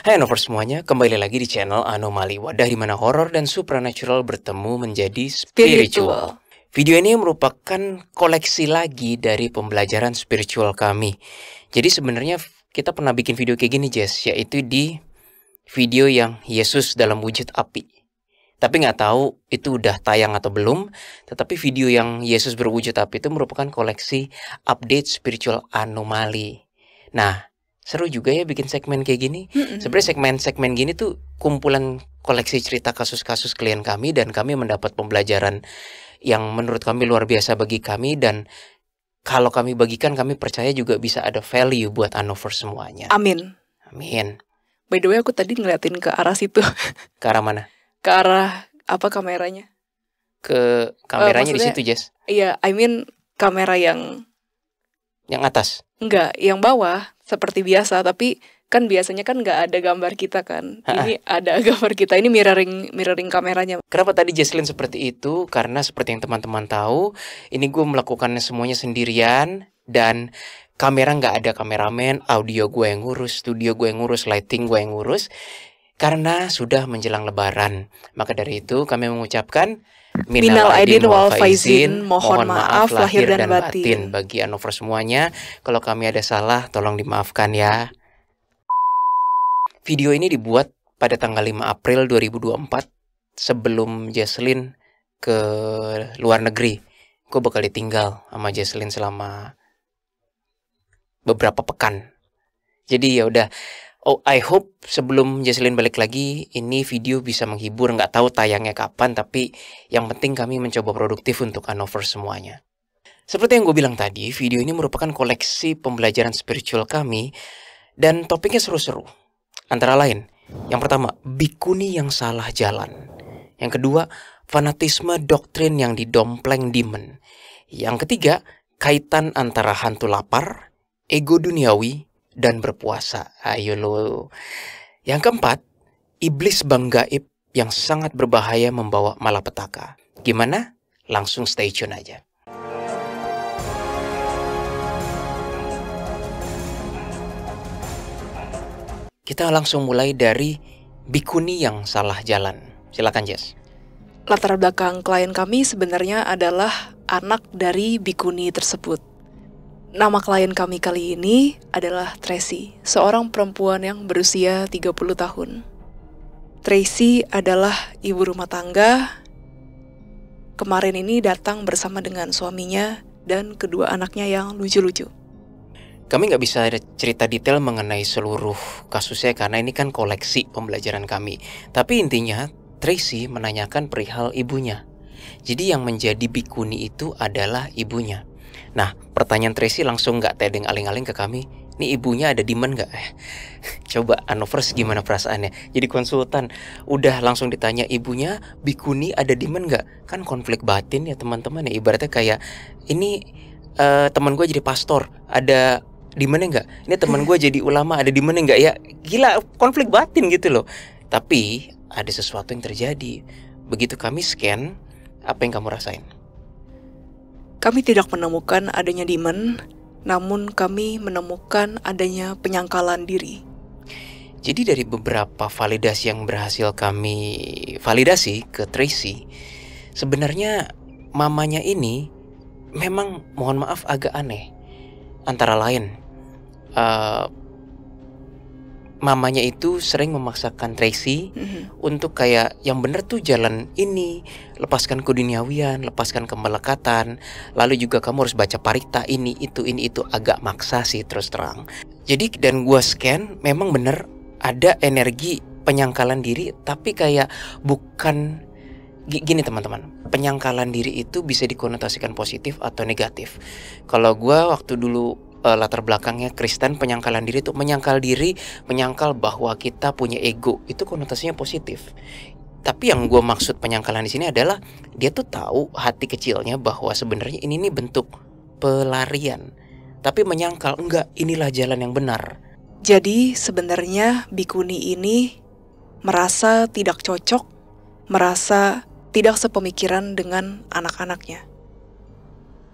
Hai Nover semuanya, kembali lagi di channel Anomali, wadah di mana horor dan supernatural bertemu menjadi spiritual. Video ini merupakan koleksi lagi dari pembelajaran spiritual kami. Jadi sebenarnya kita pernah bikin video kayak gini, Jess, yaitu di video yang Yesus dalam wujud api. Tapi nggak tahu itu udah tayang atau belum. Tetapi video yang Yesus berwujud api itu merupakan koleksi update spiritual anomali. Nah, seru juga ya bikin segmen kayak gini. Sebenarnya segmen-segmen gini tuh kumpulan koleksi cerita kasus-kasus klien kami, dan kami mendapat pembelajaran yang menurut kami luar biasa bagi kami, dan kalau kami bagikan, kami percaya juga bisa ada value buat Anovers semuanya. Amin. Amin. By the way, aku tadi ngeliatin ke arah situ. Ke arah mana? Ke arah apa kameranya? Ke kameranya di situ, Jess? Iya, I mean kamera yang atas? Enggak, yang bawah seperti biasa, tapi kan biasanya kan nggak ada gambar kita kan. Ini ada gambar kita, ini mirroring kameranya. Kenapa tadi Jesslyn seperti itu? Karena seperti yang teman-teman tahu, ini gue melakukannya semuanya sendirian, dan kamera nggak ada kameramen, audio gue yang ngurus, studio gue yang ngurus, lighting gue yang ngurus, karena sudah menjelang Lebaran. Maka dari itu kami mengucapkan Minal aidin wal faizin, mohon maaf lahir dan batin. Bagi Anovers semuanya, kalau kami ada salah, tolong dimaafkan ya. Video ini dibuat pada tanggal 5 April 2024, sebelum Jesslyn ke luar negeri. Gue bakal ditinggal sama Jesslyn selama beberapa pekan. Jadi ya udah. Oh, I hope sebelum Jesslyn balik lagi, ini video bisa menghibur. Nggak tahu tayangnya kapan, tapi yang penting kami mencoba produktif untuk Anovers semuanya. Seperti yang gue bilang tadi, video ini merupakan koleksi pembelajaran spiritual kami, dan topiknya seru-seru. Antara lain, yang pertama, bikuni yang salah jalan. Yang kedua, fanatisme doktrin yang didompleng demon. Yang ketiga, kaitan antara hantu lapar, ego duniawi, dan berpuasa. Ayo lo. Yang keempat, iblis bang gaib yang sangat berbahaya membawa malapetaka. Gimana? Langsung stay tune aja. Kita langsung mulai dari bikuni yang salah jalan. Silakan, Jess. Latar belakang klien kami sebenarnya adalah anak dari bikuni tersebut. Nama klien kami kali ini adalah Tracy, seorang perempuan yang berusia 30 tahun. Tracy adalah ibu rumah tangga. Kemarin ini datang bersama dengan suaminya dan kedua anaknya yang lucu-lucu. Kami nggak bisa cerita detail mengenai seluruh kasusnya karena ini kan koleksi pembelajaran kami. Tapi intinya Tracy menanyakan perihal ibunya. Jadi yang menjadi bikuni itu adalah ibunya. Nah, pertanyaan Tracy langsung nggak tedeng aling-aling ke kami. Nih ibunya ada demon nggak? Coba Anovers gimana perasaannya? Jadi konsultan udah langsung ditanya ibunya bikuni ada demon nggak? Kan konflik batin ya teman-teman ya. Ibaratnya kayak ini teman gue jadi pastor, ada demonnya nggak? Ini teman gue jadi ulama, ada demonnya nggak? Ya gila, konflik batin gitu loh. Tapi ada sesuatu yang terjadi. Begitu kami scan, apa yang kamu rasain? Kami tidak menemukan adanya demon, namun kami menemukan adanya penyangkalan diri. Jadi dari beberapa validasi yang berhasil kami validasi ke Tracy, sebenarnya mamanya ini memang mohon maaf agak aneh. Antara lain, mamanya itu sering memaksakan Tracy untuk kayak yang bener tuh jalan ini, lepaskan keduniawian, lepaskan kemelekatan, lalu juga kamu harus baca parita ini itu agak maksa sih terus terang. Jadi dan gua scan memang bener ada energi penyangkalan diri, tapi kayak bukan gini teman-teman. Penyangkalan diri itu bisa dikonotasikan positif atau negatif. Kalau gua waktu dulu latar belakangnya Kristen, penyangkalan diri itu menyangkal bahwa kita punya ego, itu konotasinya positif. Tapi yang gue maksud penyangkalan di sini adalah dia tuh tahu hati kecilnya bahwa sebenarnya ini nih bentuk pelarian, tapi menyangkal enggak, inilah jalan yang benar. Jadi sebenarnya bikuni ini merasa tidak cocok, merasa tidak sepemikiran dengan anak-anaknya.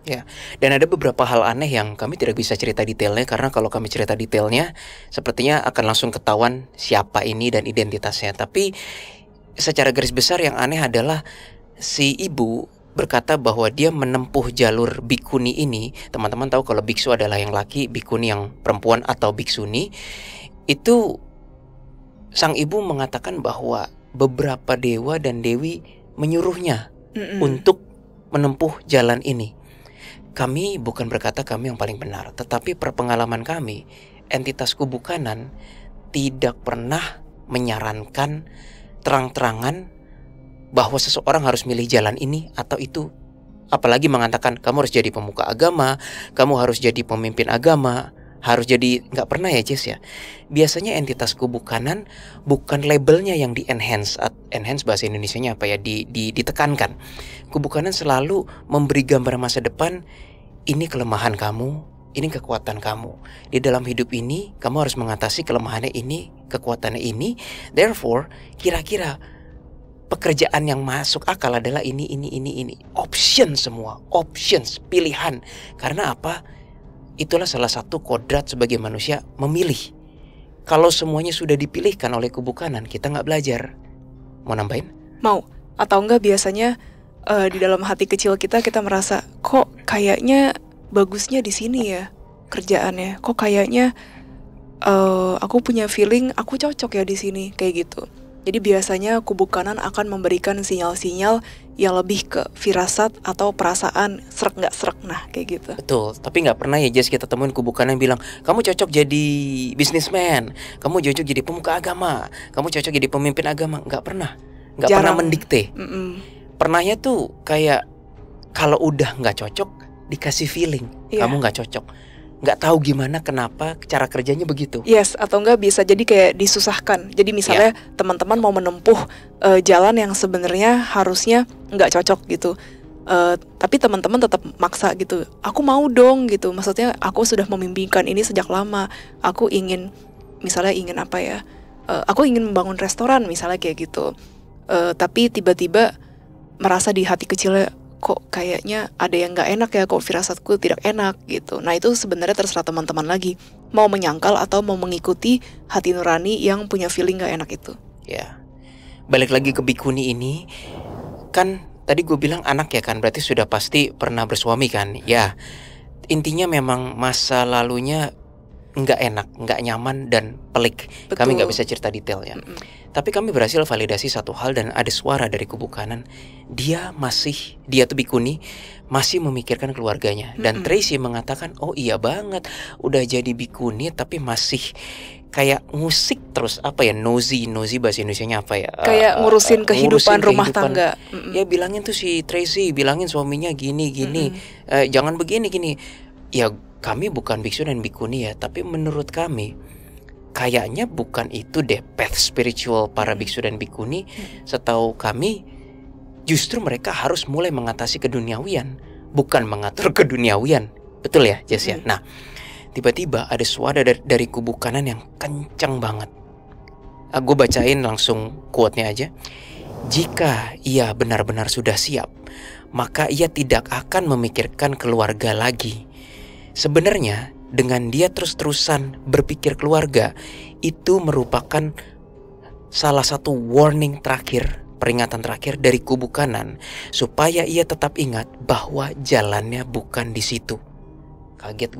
Ya, dan ada beberapa hal aneh yang kami tidak bisa cerita detailnya karena kalau kami cerita detailnya sepertinya akan langsung ketahuan siapa ini dan identitasnya. Tapi secara garis besar yang aneh adalah si ibu berkata bahwa dia menempuh jalur bikuni ini. Teman-teman tahu kalau biksu adalah yang laki, bikuni yang perempuan atau biksuni. Itu sang ibu mengatakan bahwa beberapa dewa dan dewi menyuruhnya untuk menempuh jalan ini. Kami bukan berkata kami yang paling benar, tetapi perpengalaman kami, entitas kubu kanan tidak pernah menyarankan terang-terangan bahwa seseorang harus milih jalan ini atau itu. Apalagi mengatakan kamu harus jadi pemuka agama, kamu harus jadi pemimpin agama, harus jadi, nggak pernah ya Jess ya. Biasanya entitas kubu kanan bukan labelnya yang di-enhance bahasa Indonesianya apa ya, ditekankan. Kubu kanan selalu memberi gambar masa depan, ini kelemahan kamu, ini kekuatan kamu. Di dalam hidup ini kamu harus mengatasi kelemahannya ini, kekuatannya ini. Therefore, kira-kira pekerjaan yang masuk akal adalah ini. Option semua, options, pilihan. Karena apa? Itulah salah satu kodrat sebagai manusia, memilih. Kalau semuanya sudah dipilihkan oleh kubu kanan, kita nggak belajar. Mau nambahin? Mau. Atau enggak biasanya di dalam hati kecil kita merasa kok kayaknya bagusnya di sini ya kerjaannya. Kok kayaknya aku punya feeling aku cocok ya di sini, kayak gitu. Jadi biasanya kubu kanan akan memberikan sinyal-sinyal yang lebih ke firasat atau perasaan srek nggak srek, nah kayak gitu. Betul, tapi nggak pernah ya Jess kita temuin kubu kanan bilang kamu cocok jadi businessman, kamu cocok jadi pemuka agama, kamu cocok jadi pemimpin agama. Nggak pernah mendikte. Pernahnya tuh kayak kalau udah nggak cocok dikasih feeling, kamu nggak cocok. Nggak tahu gimana kenapa cara kerjanya begitu. Yes, atau enggak bisa jadi kayak disusahkan. Jadi misalnya teman-teman mau menempuh jalan yang sebenarnya harusnya nggak cocok gitu, tapi teman-teman tetap maksa gitu. Aku mau dong gitu. Maksudnya aku sudah memimpikan ini sejak lama. Aku ingin, misalnya ingin apa ya? Aku ingin membangun restoran misalnya kayak gitu. Tapi tiba-tiba merasa di hati kecilnya kok kayaknya ada yang nggak enak ya, kok firasatku tidak enak gitu. Nah itu sebenarnya terserah teman-teman lagi, mau menyangkal atau mau mengikuti hati nurani yang punya feeling nggak enak itu. Ya, balik lagi ke bikuni ini, kan tadi gue bilang anak ya kan, berarti sudah pasti pernah bersuami kan. Ya, intinya memang masa lalunya nggak enak, nggak nyaman dan pelik. Betul. Kami nggak bisa cerita detail ya. Tapi kami berhasil validasi satu hal dan ada suara dari kubu kanan. Dia tuh bikuni masih memikirkan keluarganya. Dan Tracy mengatakan, oh iya banget, udah jadi bikuni tapi masih kayak musik terus, apa ya, nosy bahasa Indonesianya apa ya, kayak ngurusin kehidupan rumah tangga. Ya bilangin tuh si Tracy, bilangin suaminya gini jangan begini. Ya kami bukan biksu dan bikuni ya, tapi menurut kami kayaknya bukan itu deh path spiritual para biksu dan bikuni. Setahu kami justru mereka harus mulai mengatasi keduniawian, bukan mengatur keduniawian. Betul ya Jess ya? Nah tiba-tiba ada suara dari kubu kanan yang kencang banget. Gue bacain langsung quote-nya aja. Jika ia benar-benar sudah siap, maka ia tidak akan memikirkan keluarga lagi. Sebenarnya dengan dia terus-terusan berpikir keluarga, itu merupakan salah satu warning terakhir, peringatan terakhir dari kubu kanan, supaya ia tetap ingat bahwa jalannya bukan di situ. Kaget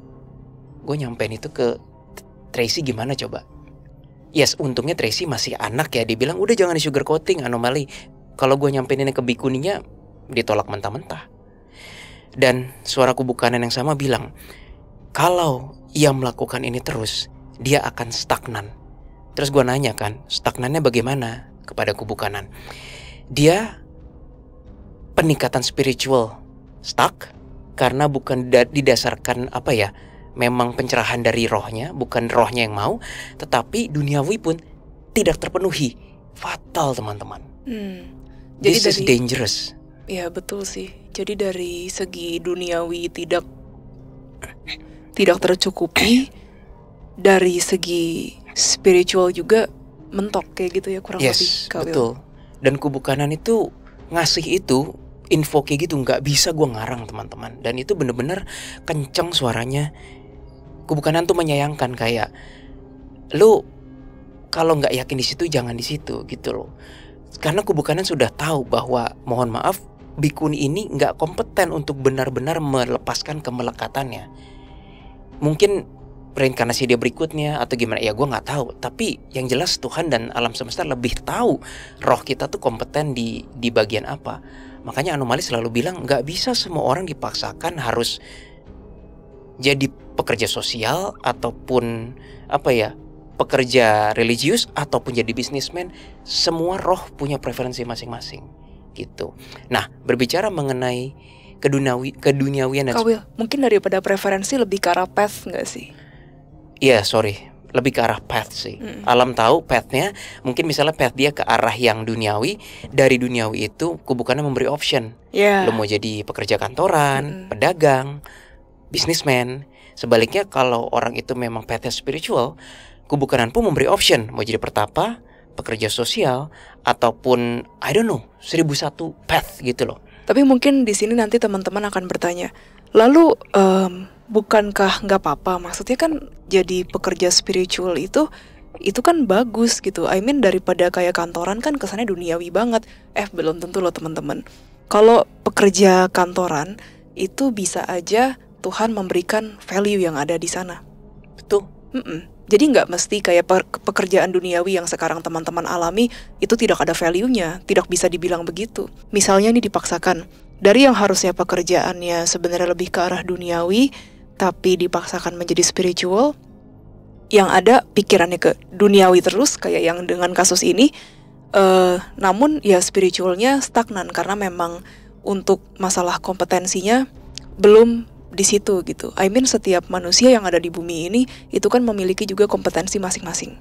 gue nyampein itu ke Tracy gimana coba. Yes, untungnya Tracy masih anak ya, dia bilang udah jangan di sugar coating, anomali. Kalau gue nyampein ini ke bikuninya, ditolak mentah-mentah. Dan suara kubu kanan yang sama bilang, kalau ia melakukan ini terus, dia akan stagnan. Terus gue nanya kan, stagnannya bagaimana kepada kubu kanan? Dia peningkatan spiritual stuck karena bukan didasarkan apa ya, memang pencerahan dari rohnya, bukan rohnya yang mau, tetapi duniawi pun tidak terpenuhi. Fatal teman-teman. Jadi This is dangerous. Ya betul sih. Jadi dari segi duniawi tidak tercukupi, dari segi spiritual juga mentok kayak gitu ya, kurang lebih. Yes, betul. Dan kubu kanan itu ngasih itu info kayak gitu, nggak bisa gue ngarang teman-teman. Dan itu bener-bener kenceng suaranya. Kebukanan tuh menyayangkan, kayak lu kalau nggak yakin di situ jangan di situ gitu loh. Karena kebukanan sudah tahu bahwa mohon maaf bikuni ini nggak kompeten untuk benar-benar melepaskan kemelekatannya. Mungkin reinkarnasi dia berikutnya atau gimana ya gue nggak tahu. Tapi yang jelas Tuhan dan alam semesta lebih tahu roh kita tuh kompeten di bagian apa. Makanya anomali selalu bilang nggak bisa semua orang dipaksakan harus jadi pekerja sosial ataupun pekerja religius ataupun jadi bisnismen. Semua roh punya preferensi masing-masing gitu. Nah, berbicara mengenai keduniawian dan Kawil, mungkin daripada preferensi lebih ke arah path nggak sih? Iya, lebih ke arah path sih. Alam tahu pathnya, mungkin misalnya path dia ke arah yang duniawi. Dari duniawi itu kubukannya memberi option. Lo mau jadi pekerja kantoran, pedagang, bisnismen. Sebaliknya kalau orang itu memang pathnya spiritual, kubukanan pun memberi option, mau jadi pertapa, pekerja sosial, ataupun 1001 path gitu loh. Tapi mungkin di sini nanti teman-teman akan bertanya, lalu bukankah nggak apa-apa? Maksudnya kan jadi pekerja spiritual itu kan bagus gitu. I mean daripada kayak kantoran kan kesannya duniawi banget. Belum tentu loh teman-teman. Kalau pekerja kantoran itu bisa aja Tuhan memberikan value yang ada di sana. Betul. Jadi nggak mesti kayak pekerjaan duniawi yang sekarang teman-teman alami itu tidak ada value-nya, tidak bisa dibilang begitu. Misalnya nih dipaksakan, dari yang harusnya pekerjaannya sebenarnya lebih ke arah duniawi, tapi dipaksakan menjadi spiritual, yang ada pikirannya ke duniawi terus, kayak yang dengan kasus ini, namun ya spiritualnya stagnan karena memang untuk masalah kompetensinya belum di situ gitu. I mean setiap manusia yang ada di bumi ini itu kan memiliki juga kompetensi masing-masing.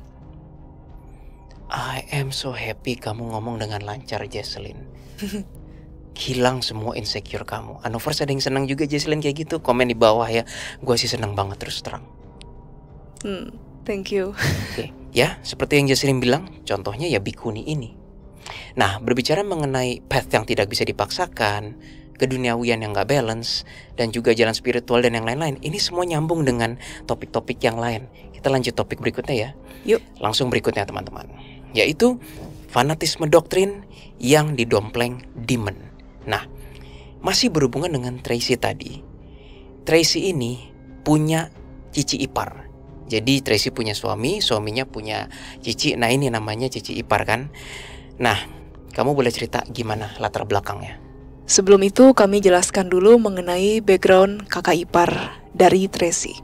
I am so happy kamu ngomong dengan lancar, Jesslyn. Hilang semua insecure kamu. Anovers ada yang senang juga Jesslyn kayak gitu. Komen di bawah ya. Gue sih senang banget terus terang. Thank you. Oke, ya seperti yang Jesslyn bilang, contohnya ya bikuni ini. Nah, berbicara mengenai path yang tidak bisa dipaksakan, keduniawian yang gak balance, dan juga jalan spiritual dan yang lain-lain, ini semua nyambung dengan topik-topik yang lain. Kita lanjut topik berikutnya ya. Yuk. Langsung berikutnya teman-teman, yaitu fanatisme doktrin yang didompleng demon. Nah, masih berhubungan dengan Tracy tadi. Tracy ini punya cici ipar. Jadi Tracy punya suami, suaminya punya cici. Nah ini namanya cici ipar kan. Nah, kamu boleh cerita gimana latar belakangnya? Sebelum itu kami jelaskan dulu mengenai background kakak ipar dari Tracy.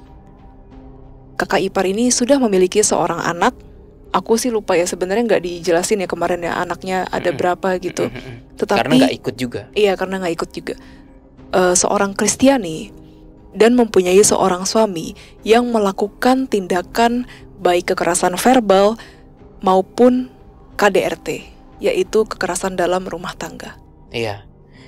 Kakak ipar ini sudah memiliki seorang anak. Aku sih lupa ya, sebenarnya nggak dijelasin ya kemarin ya anaknya ada berapa gitu. Tetapi karena nggak ikut juga. Iya, karena nggak ikut juga. Seorang Kristiani dan mempunyai seorang suami yang melakukan tindakan baik kekerasan verbal maupun KDRT, yaitu kekerasan dalam rumah tangga. Iya.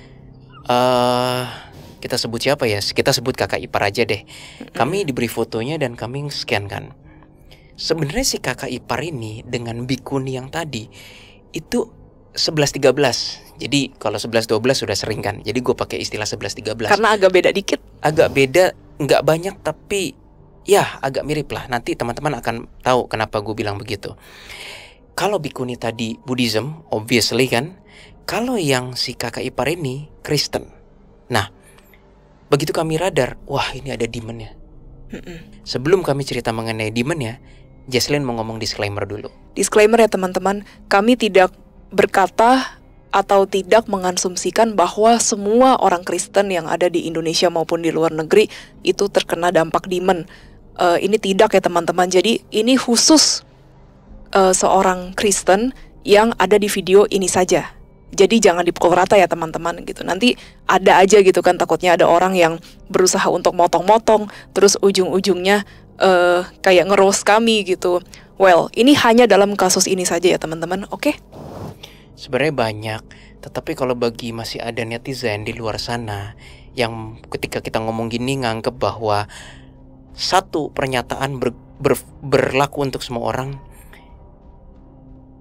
Kita sebut siapa ya? Kita sebut kakak ipar aja deh. Kami diberi fotonya dan kami scan kan. Sebenarnya si kakak ipar ini dengan bikuni yang tadi itu 11-13. Jadi kalau 11-12 sudah sering kan. Jadi gue pakai istilah 11-13. Karena agak beda dikit. Agak beda, nggak banyak tapi ya agak mirip lah. Nanti teman-teman akan tahu kenapa gue bilang begitu. Kalau bikuni tadi Buddhism, obviously kan. Kalau yang si kakak ipar ini Kristen. Nah, begitu kami radar, wah ini ada demonnya. Sebelum kami cerita mengenai demonnya, Jesslyn mau ngomong disclaimer dulu. Disclaimer ya teman-teman, kami tidak berkata atau tidak mengasumsikan bahwa semua orang Kristen yang ada di Indonesia maupun di luar negeri itu terkena dampak demon. Ini tidak ya teman-teman. Jadi ini khusus seorang Kristen yang ada di video ini saja. Jadi jangan dipukul rata ya teman-teman gitu. Nanti ada aja gitu kan, takutnya ada orang yang berusaha untuk motong-motong, terus ujung-ujungnya kayak nge-roast kami gitu. Well, ini hanya dalam kasus ini saja ya teman-teman, oke? Sebenarnya banyak, tetapi kalau bagi masih ada netizen di luar sana yang ketika kita ngomong gini nganggep bahwa satu pernyataan berlaku untuk semua orang,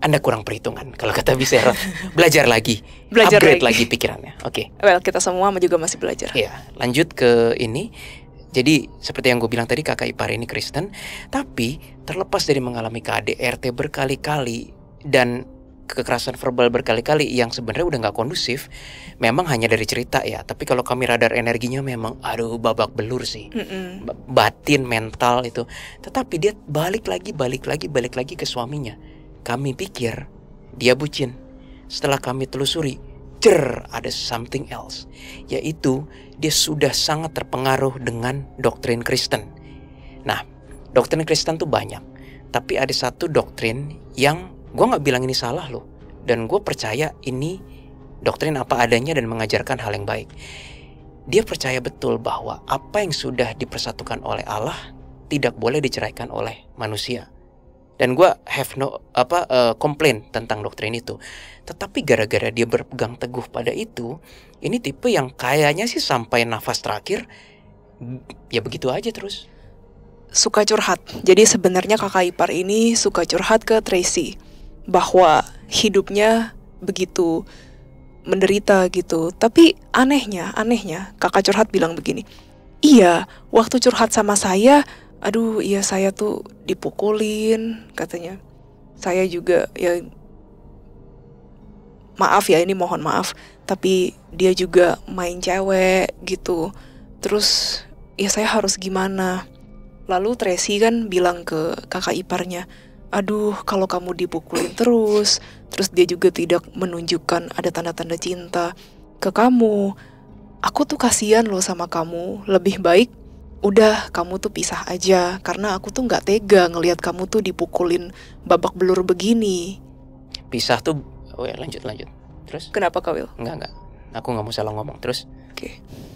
Anda kurang perhitungan kalau kata Bisera. Belajar lagi, upgrade lagi pikirannya. Oke. Well, kita semua juga masih belajar. Iya, lanjut ke ini. Jadi seperti yang gue bilang tadi, kakak ipar ini Kristen, tapi terlepas dari mengalami KDRT berkali-kali dan kekerasan verbal berkali-kali yang sebenarnya udah nggak kondusif, memang hanya dari cerita ya. Tapi kalau kami radar energinya memang, aduh, babak belur sih, batin, mental itu. Tetapi dia balik lagi ke suaminya. Kami pikir dia bucin. Setelah kami telusuri, ada something else, yaitu dia sudah sangat terpengaruh dengan doktrin Kristen. Nah, doktrin Kristen tuh banyak, tapi ada satu doktrin yang gue gak bilang ini salah loh, dan gue percaya ini doktrin apa adanya dan mengajarkan hal yang baik. Dia percaya betul bahwa apa yang sudah dipersatukan oleh Allah tidak boleh diceraikan oleh manusia. Dan gue have no komplain tentang doktrin itu. Tetapi gara-gara dia berpegang teguh pada itu, ini tipe yang kayaknya sih sampai nafas terakhir ya begitu aja terus. Suka curhat. Jadi sebenarnya kakak ipar ini suka curhat ke Tracy bahwa hidupnya begitu menderita gitu. Tapi anehnya kakak curhat bilang begini, iya, waktu curhat sama saya, aduh, iya saya tuh dipukulin, katanya. Saya juga, ya maaf ya, ini mohon maaf, tapi dia juga main cewek gitu. Terus ya saya harus gimana? Lalu Tracy kan bilang ke kakak iparnya, aduh, kalau kamu dipukulin terus dia juga tidak menunjukkan ada tanda-tanda cinta ke kamu, aku tuh kasihan loh sama kamu. Lebih baik udah kamu tuh pisah aja, karena aku tuh gak tega ngelihat kamu tuh dipukulin babak belur begini. Pisah tuh, oh ya, lanjut. Terus? Kenapa Kak Will? Enggak, aku gak mau salah ngomong. Terus? Oke.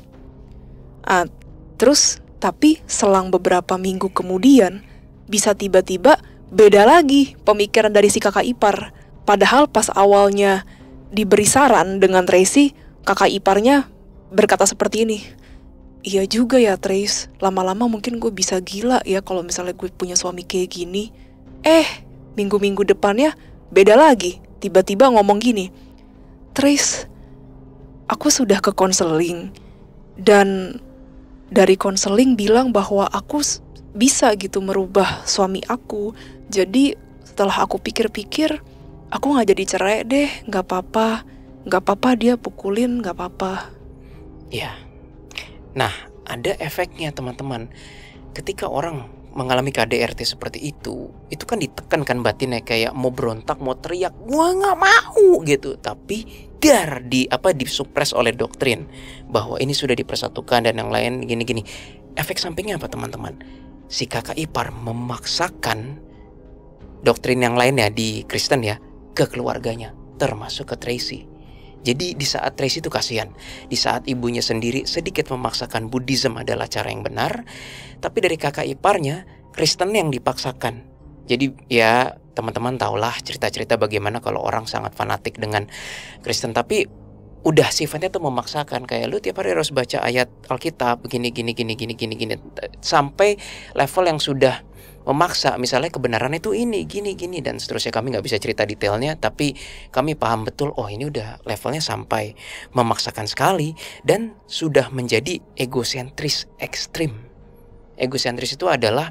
Terus, tapi selang beberapa minggu kemudian, bisa tiba-tiba beda lagi pemikiran dari si kakak ipar. Padahal pas awalnya diberi saran dengan Tracy, kakak iparnya berkata seperti ini, iya juga ya Trace, lama-lama mungkin gue bisa gila ya kalau misalnya gue punya suami kayak gini. Minggu-minggu depannya beda lagi, tiba-tiba ngomong gini, Trace, aku sudah ke konseling, dan dari konseling bilang bahwa aku bisa gitu merubah suami aku. Jadi setelah aku pikir-pikir, aku gak jadi cerai deh, gak apa-apa dia pukulin, gak apa-apa. Ya. Nah, ada efeknya teman-teman. Ketika orang mengalami KDRT seperti itu kan ditekan kan batinnya, kayak mau berontak, mau teriak, gua nggak mau gitu. Tapi disupres oleh doktrin bahwa ini sudah dipersatukan dan yang lain gini-gini. Efek sampingnya apa teman-teman? Si kakak ipar memaksakan doktrin yang lainnya di Kristen ya ke keluarganya, termasuk ke Tracy. Jadi di saat Tracy itu kasihan, di saat ibunya sendiri sedikit memaksakan Buddhism adalah cara yang benar, tapi dari kakak iparnya Kristen yang dipaksakan. Jadi ya teman-teman tahulah cerita-cerita bagaimana kalau orang sangat fanatik dengan Kristen, tapi udah sifatnya tuh memaksakan, kayak lu tiap hari harus baca ayat Alkitab begini sampai level yang sudah memaksa, misalnya kebenaran itu ini gini dan seterusnya. Kami nggak bisa cerita detailnya, tapi kami paham betul, oh ini udah levelnya sampai memaksakan sekali dan sudah menjadi egosentris ekstrim. Egosentris itu adalah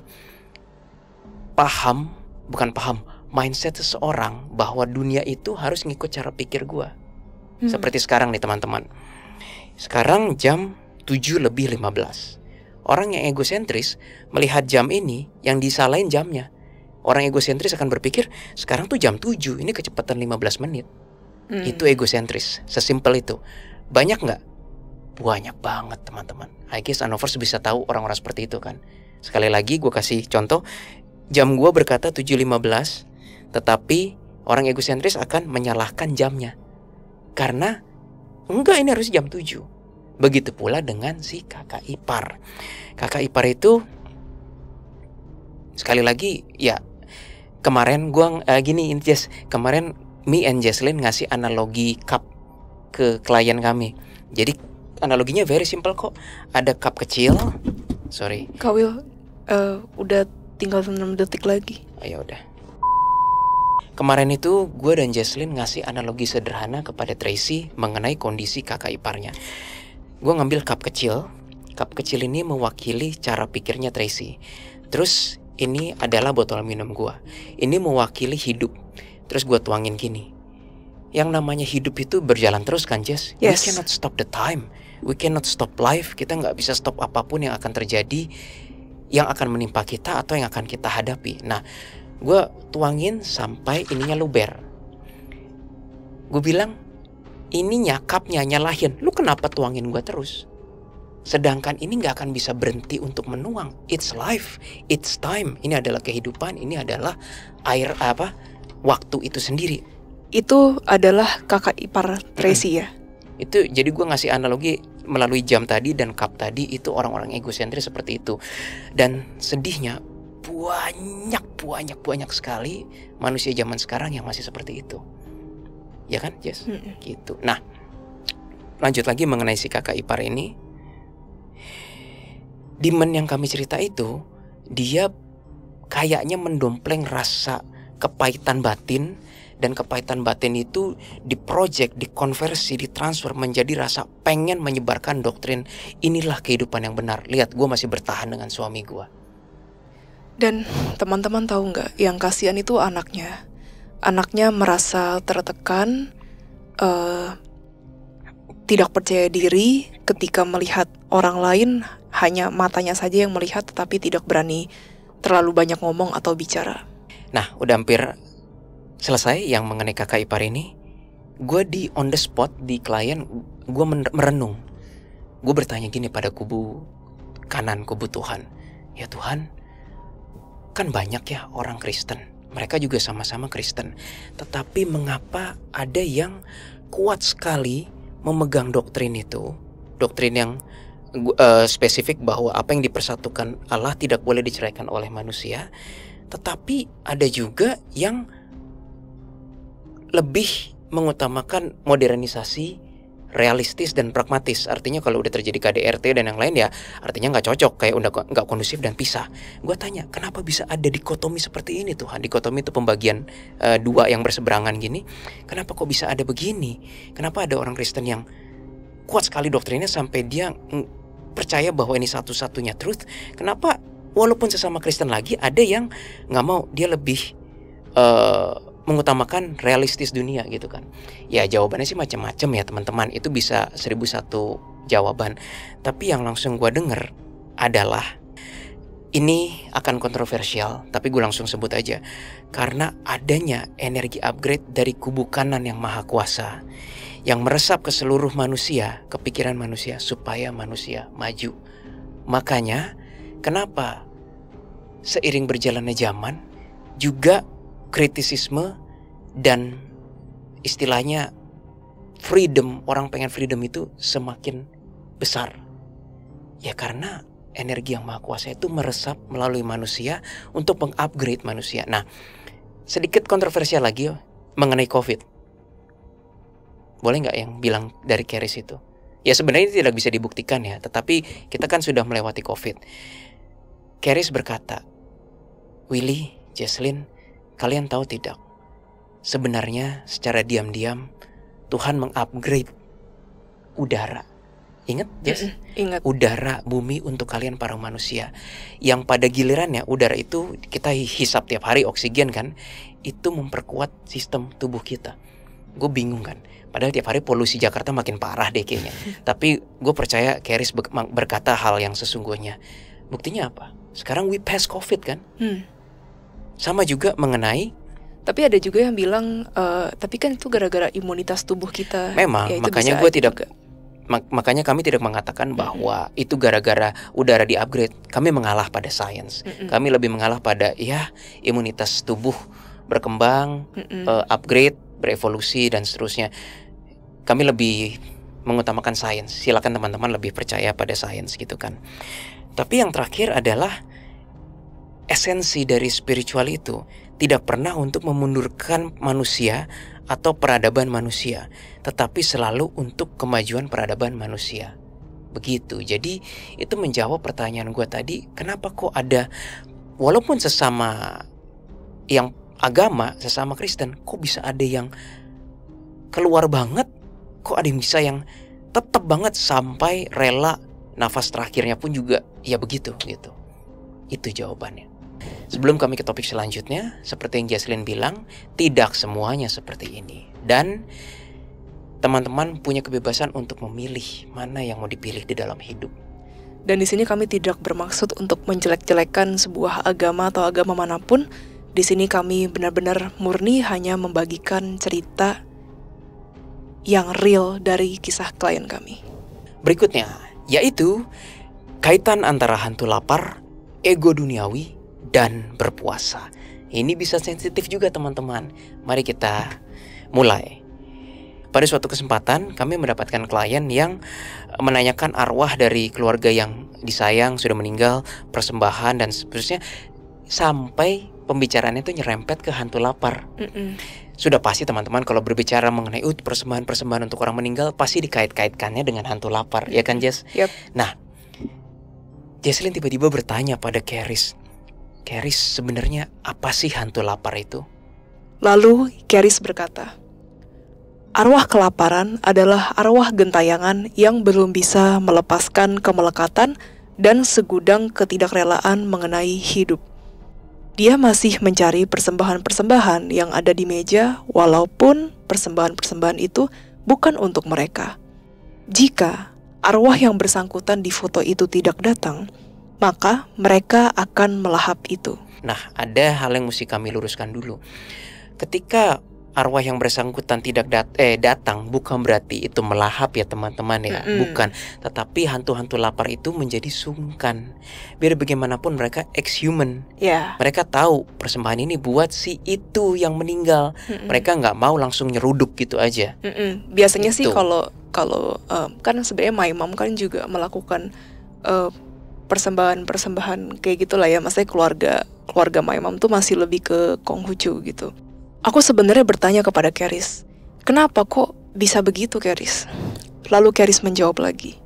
mindset seseorang bahwa dunia itu harus ngikut cara pikir gua. Seperti sekarang nih teman-teman, sekarang jam 7:15. Orang yang egosentris melihat jam ini, yang disalahin jamnya. Orang egosentris akan berpikir, sekarang tuh jam 7, ini kecepatan 15 menit. Itu egosentris, sesimpel itu. Banyak gak? Banyak banget teman-teman. I guess Anovers bisa tahu orang-orang seperti itu kan. Sekali lagi gue kasih contoh, jam gue berkata 7:15, tetapi orang egosentris akan menyalahkan jamnya. Karena, enggak, ini harus jam 7. Begitu pula dengan si kakak ipar. Kakak ipar itu sekali lagi ya, kemarin kemarin me and Jesslyn ngasih analogi cup ke klien kami. Jadi analoginya very simple kok. Ada cup kecil. Sorry. Kak Will, udah tinggal 6 detik lagi. Oh, ya udah. Kemarin itu gue dan Jesslyn ngasih analogi sederhana kepada Tracy mengenai kondisi kakak iparnya. Gue ngambil cup kecil. Cup kecil ini mewakili cara pikirnya Tracy. Terus ini adalah botol minum gue. Ini mewakili hidup. Terus gue tuangin gini. Yang namanya hidup itu berjalan terus kan, Jess? Yes. We cannot stop the time. We cannot stop life. Kita nggak bisa stop apapun yang akan terjadi, yang akan menimpa kita atau yang akan kita hadapi. Nah, gue tuangin sampai ininya luber. Gue bilang, ininya cupnya nyalahin. Lu kenapa tuangin gue terus? Sedangkan ini gak akan bisa berhenti untuk menuang. It's life, it's time. Ini adalah kehidupan, ini adalah air waktu itu sendiri. Itu adalah kakak ipar Tracy ya? Itu jadi gue ngasih analogi melalui jam tadi dan cup tadi, itu orang-orang egosentris seperti itu. Dan sedihnya banyak sekali manusia zaman sekarang yang masih seperti itu. Ya kan, Jess? Gitu. Nah, lanjut lagi mengenai si kakak ipar ini. Demon yang kami cerita itu, dia kayaknya mendompleng rasa kepahitan batin. Dan kepahitan batin itu diprojek, dikonversi, ditransfer menjadi rasa pengen menyebarkan doktrin. Inilah kehidupan yang benar. Lihat, gue masih bertahan dengan suami gue. Dan teman-teman tahu nggak, yang kasihan itu anaknya. Anaknya merasa tertekan, tidak percaya diri ketika melihat orang lain, hanya matanya saja yang melihat, tetapi tidak berani terlalu banyak ngomong atau bicara. Nah, udah hampir selesai yang mengenai kakak ipar ini. Gue di on the spot di klien, gue merenung. Gue bertanya gini pada kubu kanan, kubu Tuhan. Ya Tuhan, kan banyak ya orang Kristen, mereka juga sama-sama Kristen. Tetapi mengapa ada yang kuat sekali memegang doktrin itu, doktrin yang spesifik bahwa apa yang dipersatukan Allah tidak boleh diceraikan oleh manusia. Tetapi ada juga yang lebih mengutamakan modernisasi, realistis dan pragmatis. Artinya kalau udah terjadi KDRT dan yang lain ya artinya nggak cocok, kayak udah nggak kondusif dan pisah. Gue tanya, kenapa bisa ada dikotomi seperti ini Tuhan? Dikotomi itu pembagian dua yang berseberangan gini. Kenapa kok bisa ada begini? Kenapa ada orang Kristen yang kuat sekali doktrinnya sampai dia percaya bahwa ini satu-satunya truth? Kenapa walaupun sesama Kristen lagi ada yang nggak mau, dia lebih mengutamakan realistis dunia gitu kan. Ya jawabannya sih macam-macam ya teman-teman. Itu bisa 1001 jawaban. Tapi yang langsung gue denger adalah, ini akan kontroversial, tapi gue langsung sebut aja. Karena adanya energi upgrade dari kubu kanan yang maha kuasa, yang meresap ke seluruh manusia, ke pikiran manusia, supaya manusia maju. Makanya kenapa seiring berjalannya zaman juga kritisisme dan istilahnya freedom, orang pengen freedom itu semakin besar. Ya karena energi yang maha kuasa itu meresap melalui manusia untuk mengupgrade manusia. Nah, sedikit kontroversial lagi mengenai COVID. Boleh nggak yang bilang dari Charis itu? Ya sebenarnya ini tidak bisa dibuktikan ya, tetapi kita kan sudah melewati COVID. Charis berkata, Willy, Jesslyn, kalian tahu tidak? Sebenarnya secara diam-diam Tuhan mengupgrade udara. Ingat, Jess? Ingat. Udara bumi untuk kalian para manusia. Yang pada gilirannya udara itu kita hisap tiap hari, oksigen kan, itu memperkuat sistem tubuh kita. Gue bingung kan, padahal tiap hari polusi Jakarta makin parah deh kayaknya. Tapi gue percaya Charis berkata hal yang sesungguhnya. Buktinya apa? Sekarang we pass COVID kan. Sama juga mengenai, tapi ada juga yang bilang tapi kan itu gara-gara imunitas tubuh kita. memang ya, makanya gue tidak makanya kami tidak mengatakan bahwa itu gara-gara udara di-upgrade. Kami mengalah pada sains. Kami lebih mengalah pada ya imunitas tubuh berkembang, upgrade, berevolusi dan seterusnya. Kami lebih mengutamakan sains. Silakan teman-teman lebih percaya pada sains gitu kan. Tapi yang terakhir adalah esensi dari spiritual itu tidak pernah untuk memundurkan manusia atau peradaban manusia, tetapi selalu untuk kemajuan peradaban manusia. Begitu. Jadi itu menjawab pertanyaan gue tadi, kenapa kok ada, walaupun sesama yang agama, sesama Kristen, kok bisa ada yang keluar banget, kok ada yang bisa yang tetap banget sampai rela nafas terakhirnya pun juga ya begitu gitu. Itu jawabannya. Sebelum kami ke topik selanjutnya, seperti yang Jaslyn bilang, tidak semuanya seperti ini. Dan teman-teman punya kebebasan untuk memilih mana yang mau dipilih di dalam hidup. Dan di sini kami tidak bermaksud untuk menjelek-jelekan sebuah agama atau agama manapun. Di sini kami benar-benar murni hanya membagikan cerita yang real dari kisah klien kami. Berikutnya, yaitu kaitan antara hantu lapar, ego duniawi, dan berpuasa. Ini bisa sensitif juga teman-teman. Mari kita mulai. Pada suatu kesempatan kami mendapatkan klien yang menanyakan arwah dari keluarga yang disayang sudah meninggal, persembahan dan seterusnya, sampai pembicaraannya itu nyerempet ke hantu lapar. Sudah pasti teman-teman kalau berbicara mengenai persembahan-persembahan untuk orang meninggal pasti dikait-kaitkannya dengan hantu lapar, ya kan Jess? Yep. Nah, Jaslyn tiba-tiba bertanya pada Keris, sebenarnya apa sih hantu lapar itu? Lalu Keris berkata, arwah kelaparan adalah arwah gentayangan yang belum bisa melepaskan kemelekatan dan segudang ketidakrelaan mengenai hidup. Dia masih mencari persembahan-persembahan yang ada di meja, walaupun persembahan-persembahan itu bukan untuk mereka. Jika arwah yang bersangkutan di foto itu tidak datang, maka mereka akan melahap itu. Nah, ada hal yang mesti kami luruskan dulu. Ketika arwah yang bersangkutan tidak datang, bukan berarti itu melahap ya teman-teman ya. Bukan. Tetapi hantu-hantu lapar itu menjadi sungkan. Biar bagaimanapun mereka ex-human. Mereka tahu persembahan ini buat si itu yang meninggal. Mereka nggak mau langsung nyeruduk gitu aja. Biasanya sih kalau kan sebenarnya My Mom kan juga melakukan persembahan kayak gitulah ya. Maksudnya keluarga My Mom tuh masih lebih ke Konghucu gitu. Aku sebenarnya bertanya kepada Keris, kenapa kok bisa begitu Keris? Lalu Keris menjawab lagi,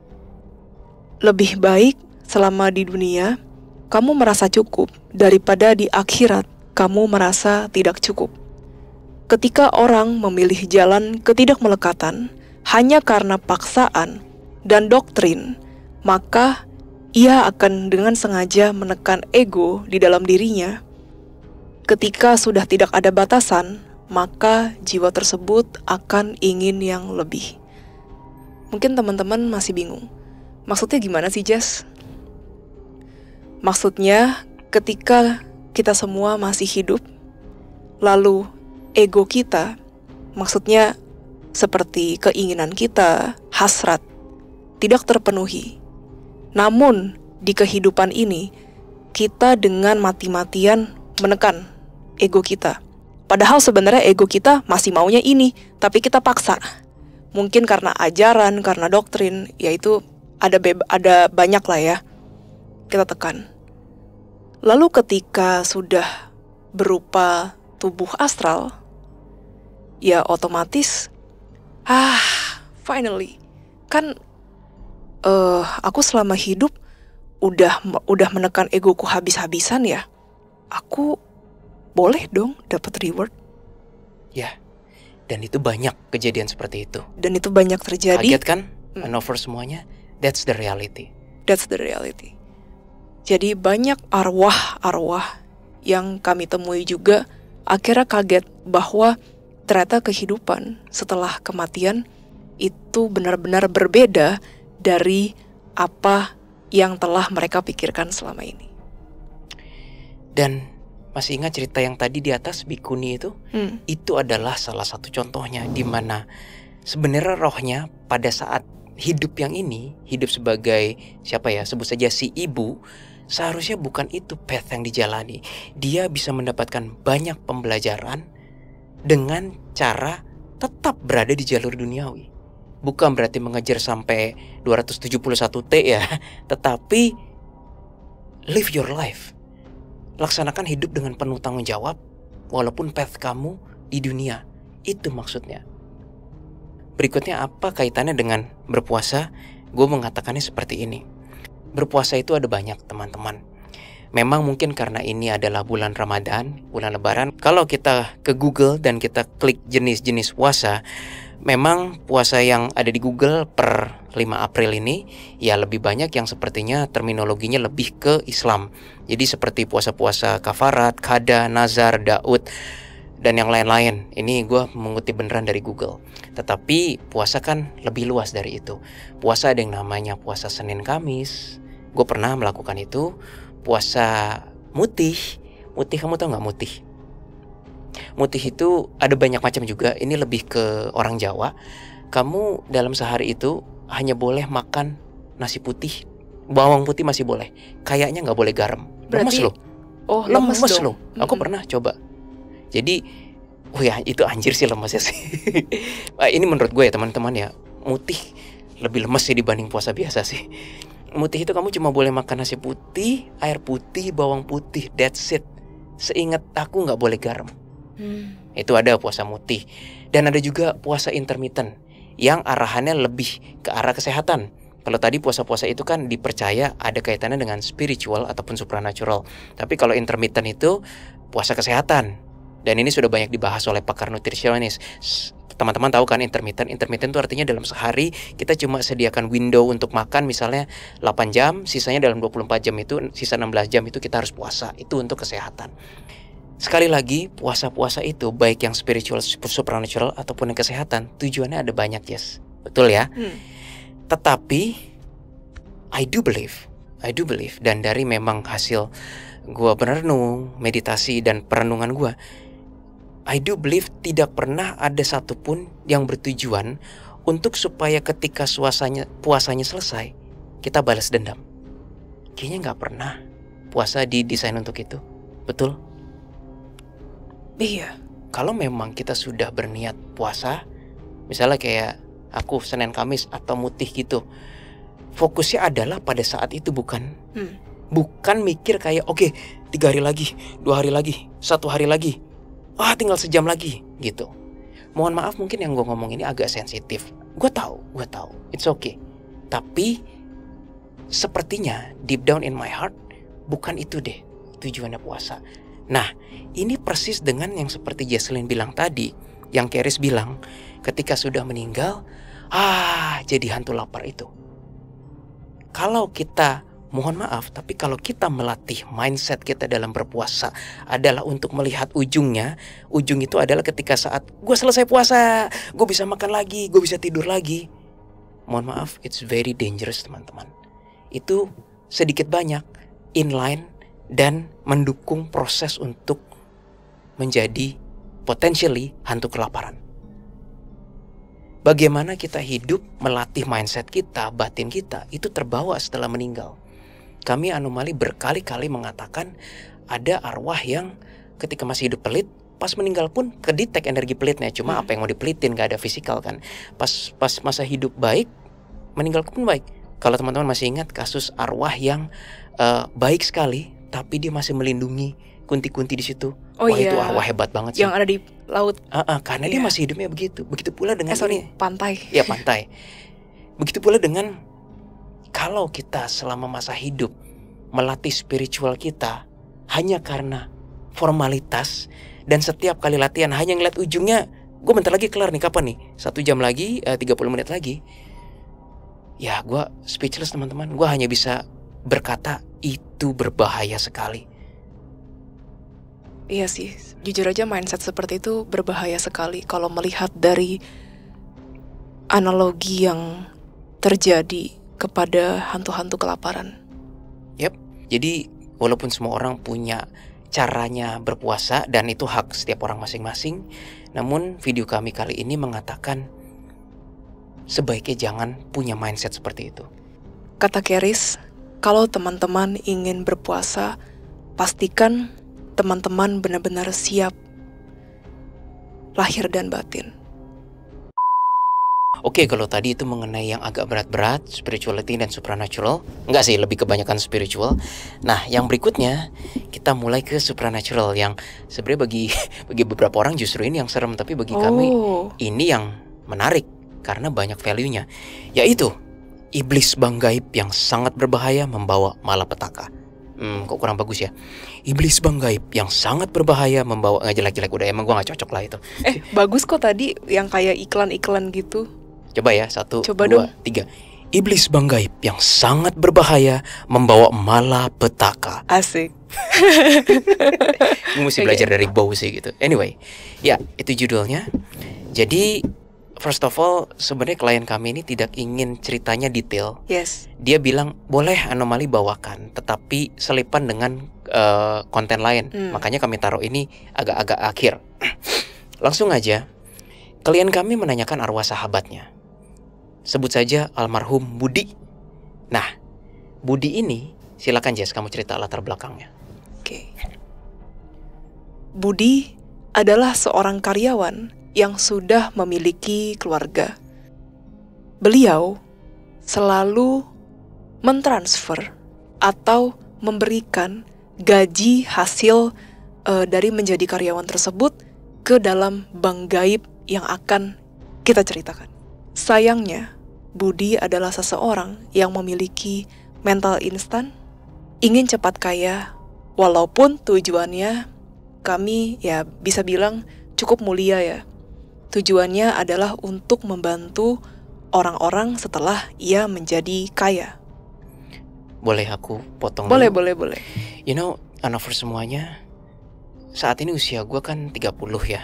lebih baik selama di dunia kamu merasa cukup daripada di akhirat kamu merasa tidak cukup. Ketika orang memilih jalan ketidakmelekatan hanya karena paksaan dan doktrin, maka ia akan dengan sengaja menekan ego di dalam dirinya. Ketika sudah tidak ada batasan, maka jiwa tersebut akan ingin yang lebih. Mungkin teman-teman masih bingung. Maksudnya gimana sih, Jess? Maksudnya ketika kita semua masih hidup, lalu ego kita, maksudnya seperti keinginan kita, hasrat, tidak terpenuhi. Namun di kehidupan ini, kita dengan mati-matian menekan ego kita. Padahal sebenarnya ego kita masih maunya ini, tapi kita paksa. Mungkin karena ajaran, karena doktrin, yaitu ada banyak lah ya. Kita tekan. Lalu ketika sudah berupa tubuh astral, ya otomatis, finally, kan aku selama hidup udah menekan egoku habis-habisan ya. Aku boleh dong dapat reward. Ya, dan itu banyak kejadian seperti itu. Dan itu banyak terjadi. Kaget kan? Manuver semuanya. That's the reality. That's the reality. Jadi banyak arwah-arwah yang kami temui juga akhirnya kaget bahwa ternyata kehidupan setelah kematian itu benar-benar berbeda dari apa yang telah mereka pikirkan selama ini. Dan masih ingat cerita yang tadi di atas Bikuni itu? Itu adalah salah satu contohnya di mana sebenarnya rohnya pada saat hidup yang ini, hidup sebagai siapa ya, sebut saja si ibu, seharusnya bukan itu path yang dijalani. Dia bisa mendapatkan banyak pembelajaran dengan cara tetap berada di jalur duniawi. Bukan berarti mengejar sampai 271T ya, tetapi live your life. Laksanakan hidup dengan penuh tanggung jawab walaupun path kamu di dunia. Itu maksudnya. Berikutnya apa kaitannya dengan berpuasa? Gue mengatakannya seperti ini. Berpuasa itu ada banyak teman-teman. Memang mungkin karena ini adalah bulan Ramadan, bulan Lebaran. Kalau kita ke Google dan kita klik jenis-jenis puasa, memang puasa yang ada di Google per 5 April ini ya lebih banyak yang sepertinya terminologinya lebih ke Islam. Jadi seperti puasa-puasa kafarat, qada, nazar, daud, dan yang lain-lain. Ini gue mengutip beneran dari Google. Tetapi puasa kan lebih luas dari itu. Puasa ada yang namanya puasa Senin Kamis. Gue pernah melakukan itu. Puasa mutih. Mutih, kamu tahu nggak mutih? Mutih itu ada banyak macam juga. Ini lebih ke orang Jawa. Kamu dalam sehari itu hanya boleh makan nasi putih. Bawang putih masih boleh. Kayaknya nggak boleh garam. Berarti, Lemes loh. Oh, Lemes lemes dong. loh. Aku pernah coba. Jadi, oh ya itu anjir sih lemesnya sih. Ini menurut gue ya teman-teman ya. Mutih lebih lemes sih dibanding puasa biasa sih. Mutih itu kamu cuma boleh makan nasi putih, air putih, bawang putih, that's it. Seingat aku nggak boleh garam. Itu ada puasa mutih. Dan ada juga puasa intermittent yang arahannya lebih ke arah kesehatan. Kalau tadi puasa-puasa itu kan dipercaya ada kaitannya dengan spiritual ataupun supernatural. Tapi kalau intermittent itu puasa kesehatan. Dan ini sudah banyak dibahas oleh pakar nutrisionis. Teman-teman tahu kan intermittent itu artinya dalam sehari kita cuma sediakan window untuk makan misalnya 8 jam, sisanya dalam 24 jam itu, sisa 16 jam itu kita harus puasa. Itu untuk kesehatan. Sekali lagi, puasa-puasa itu baik yang spiritual, supernatural ataupun yang kesehatan, tujuannya ada banyak, Yes. Betul ya? Tetapi I do believe dan dari memang hasil gua berenung, meditasi dan perenungan gua, I do believe tidak pernah ada satupun yang bertujuan untuk supaya ketika puasanya selesai kita balas dendam. Kayaknya nggak pernah puasa didesain untuk itu. Betul? Iya. Kalau memang kita sudah berniat puasa, misalnya kayak aku Senin Kamis atau mutih gitu, fokusnya adalah pada saat itu bukan mikir kayak oke, 3 hari lagi, 2 hari lagi, 1 hari lagi, tinggal sejam lagi gitu. Mohon maaf mungkin yang gue ngomong ini agak sensitif. Gue tahu, it's okay. Tapi sepertinya deep down in my heart bukan itu deh tujuannya puasa. Nah, ini persis dengan yang seperti Jesslyn bilang tadi, yang Keris bilang, ketika sudah meninggal, jadi hantu lapar itu. Kalau kita, mohon maaf, tapi kalau kita melatih mindset kita dalam berpuasa adalah untuk melihat ujungnya, ujung itu adalah ketika saat gue selesai puasa, gue bisa makan lagi, gue bisa tidur lagi. Mohon maaf, it's very dangerous teman-teman. Itu sedikit banyak inline dan mendukung proses untuk menjadi potentially hantu kelaparan. Bagaimana kita hidup, melatih mindset kita, batin kita, itu terbawa setelah meninggal. Kami anomali berkali-kali mengatakan ada arwah yang ketika masih hidup pelit, pas meninggal pun kedetek energi pelitnya. Cuma apa yang mau dipelitin, gak ada fisikal kan. Pas masa hidup baik, meninggal pun baik. Kalau teman-teman masih ingat kasus arwah yang baik sekali, tapi dia masih melindungi kunti-kunti di situ. Iya. Itu arwah hebat banget sih. Yang ada di laut. Karena dia masih hidupnya begitu. Begitu pula dengan pantai. Ya, pantai. Begitu pula dengan kalau kita selama masa hidup melatih spiritual kita hanya karena formalitas dan setiap kali latihan hanya ngeliat ujungnya, gue bentar lagi kelar nih, kapan nih? 1 jam lagi, 30 menit lagi. Ya, gue speechless teman-teman. Gue hanya bisa berkata itu berbahaya sekali. Iya sih, jujur aja mindset seperti itu berbahaya sekali kalau melihat dari analogi yang terjadi kepada hantu-hantu kelaparan. Yap, jadi walaupun semua orang punya caranya berpuasa dan itu hak setiap orang masing-masing, namun video kami kali ini mengatakan sebaiknya jangan punya mindset seperti itu. Kata Keris, kalau teman-teman ingin berpuasa, pastikan teman-teman benar-benar siap lahir dan batin. Oke, kalau tadi itu mengenai yang agak berat-berat, spirituality dan supernatural. Enggak sih, lebih kebanyakan spiritual. Nah, yang berikutnya kita mulai ke supernatural yang sebenarnya bagi beberapa orang justru ini yang serem, tapi bagi kami ini yang menarik karena banyak value-nya. Yaitu iblis bang gaib yang sangat berbahaya membawa malapetaka. Kok kurang bagus ya. Iblis bang gaib yang sangat berbahaya membawa, nggak jelek-jelek udah, emang gue nggak cocok lah itu. Bagus kok tadi yang kayak iklan-iklan gitu. Coba ya, 1, Coba 2, dong. 3. Iblis bang gaib yang sangat berbahaya membawa malapetaka. Asik. Gue mesti belajar dari Bow sih gitu. Anyway, ya itu judulnya. Jadi first of all, sebenarnya klien kami ini tidak ingin ceritanya detail. Yes. Dia bilang boleh anomali bawakan, tetapi selipan dengan konten lain. Makanya kami taruh ini agak-agak akhir. Langsung aja, klien kami menanyakan arwah sahabatnya. Sebut saja almarhum Budi. Nah, Budi ini, silakan Jess, kamu cerita latar belakangnya. Oke. Budi adalah seorang karyawan yang sudah memiliki keluarga. Beliau selalu mentransfer atau memberikan gaji hasil dari menjadi karyawan tersebut ke dalam bank gaib yang akan kita ceritakan. Sayangnya, Budi adalah seseorang yang memiliki mental instan, ingin cepat kaya, walaupun tujuannya kami ya bisa bilang cukup mulia ya. Tujuannya adalah untuk membantu orang-orang setelah ia menjadi kaya. Boleh aku potong Boleh. You know, Anover semuanya, saat ini usia gue kan 30 ya.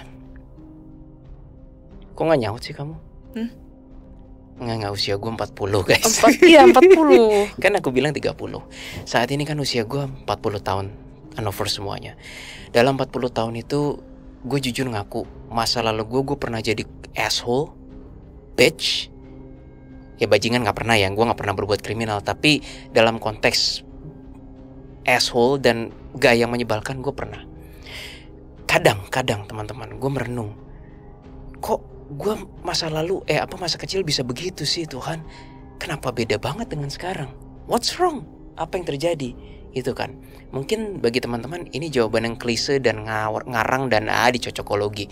Kok gak nyaut sih kamu? Nggak, usia gue 40 guys. 40. Kan aku bilang 30. Saat ini kan usia gue 40 tahun, Anover semuanya. Dalam 40 tahun itu, gue jujur ngaku, masa lalu gue pernah jadi asshole, bitch. Ya bajingan gak pernah ya, gue gak pernah berbuat kriminal. Tapi dalam konteks asshole dan gaya yang menyebalkan, gue pernah. Kadang teman-teman, gue merenung, kok gue masa kecil bisa begitu sih Tuhan? Kenapa beda banget dengan sekarang? What's wrong? Apa yang terjadi? Itu kan. Mungkin bagi teman-teman ini jawaban yang klise dan ngarang dan dicocokologi.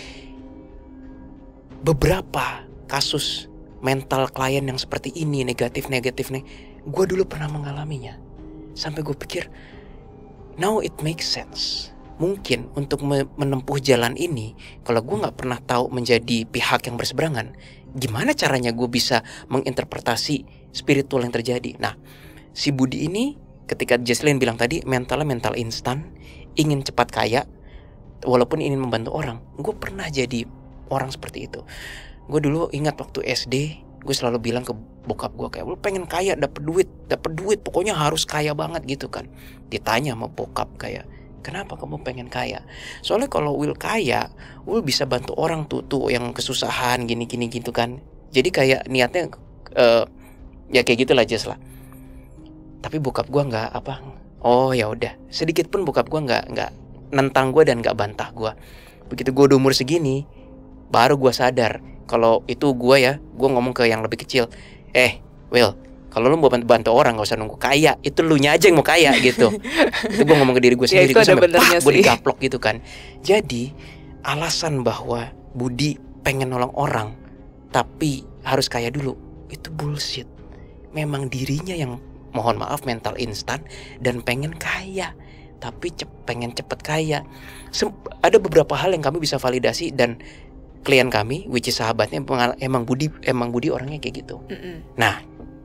Beberapa kasus mental klien yang seperti ini, negatif nih, gue dulu pernah mengalaminya. Sampai gue pikir, now it makes sense. Mungkin untuk menempuh jalan ini, kalau gue gak pernah tahu menjadi pihak yang berseberangan, gimana caranya gue bisa menginterpretasi spiritual yang terjadi. Nah, si Budi ini ketika Jesslyn bilang tadi mentalnya mental instan, ingin cepat kaya, walaupun ingin membantu orang. Gue pernah jadi orang seperti itu. Gue dulu ingat waktu SD, gue selalu bilang ke bokap gue kayak, lu pengen kaya, dapet duit, pokoknya harus kaya banget gitu kan. Ditanya sama bokap kayak, kenapa kamu pengen kaya? Soalnya kalau Will kaya, Will bisa bantu orang tuh yang kesusahan gini gitu kan. Jadi kayak niatnya ya kayak gitulah Jess lah. Tapi bokap gue nggak oh ya udah. Sedikit pun bokap gue nggak nentang gue dan nggak bantah gue. Begitu gue udah umur segini, baru gue sadar kalau itu gue ngomong ke yang lebih kecil. Will, kalau lu mau bantu orang gak usah nunggu kaya, itu lu nya aja yang mau kaya gitu. Itu gue ngomong ke diri gue sendiri, gue sampai gue digaplok gitu kan. Jadi alasan bahwa Budi pengen nolong orang tapi harus kaya dulu, itu bullshit. Memang dirinya yang mohon maaf mental instan dan pengen kaya, tapi pengen cepet kaya. Ada beberapa hal yang kami bisa validasi dan klien kami, which is sahabatnya, emang Budi orangnya kayak gitu. Nah,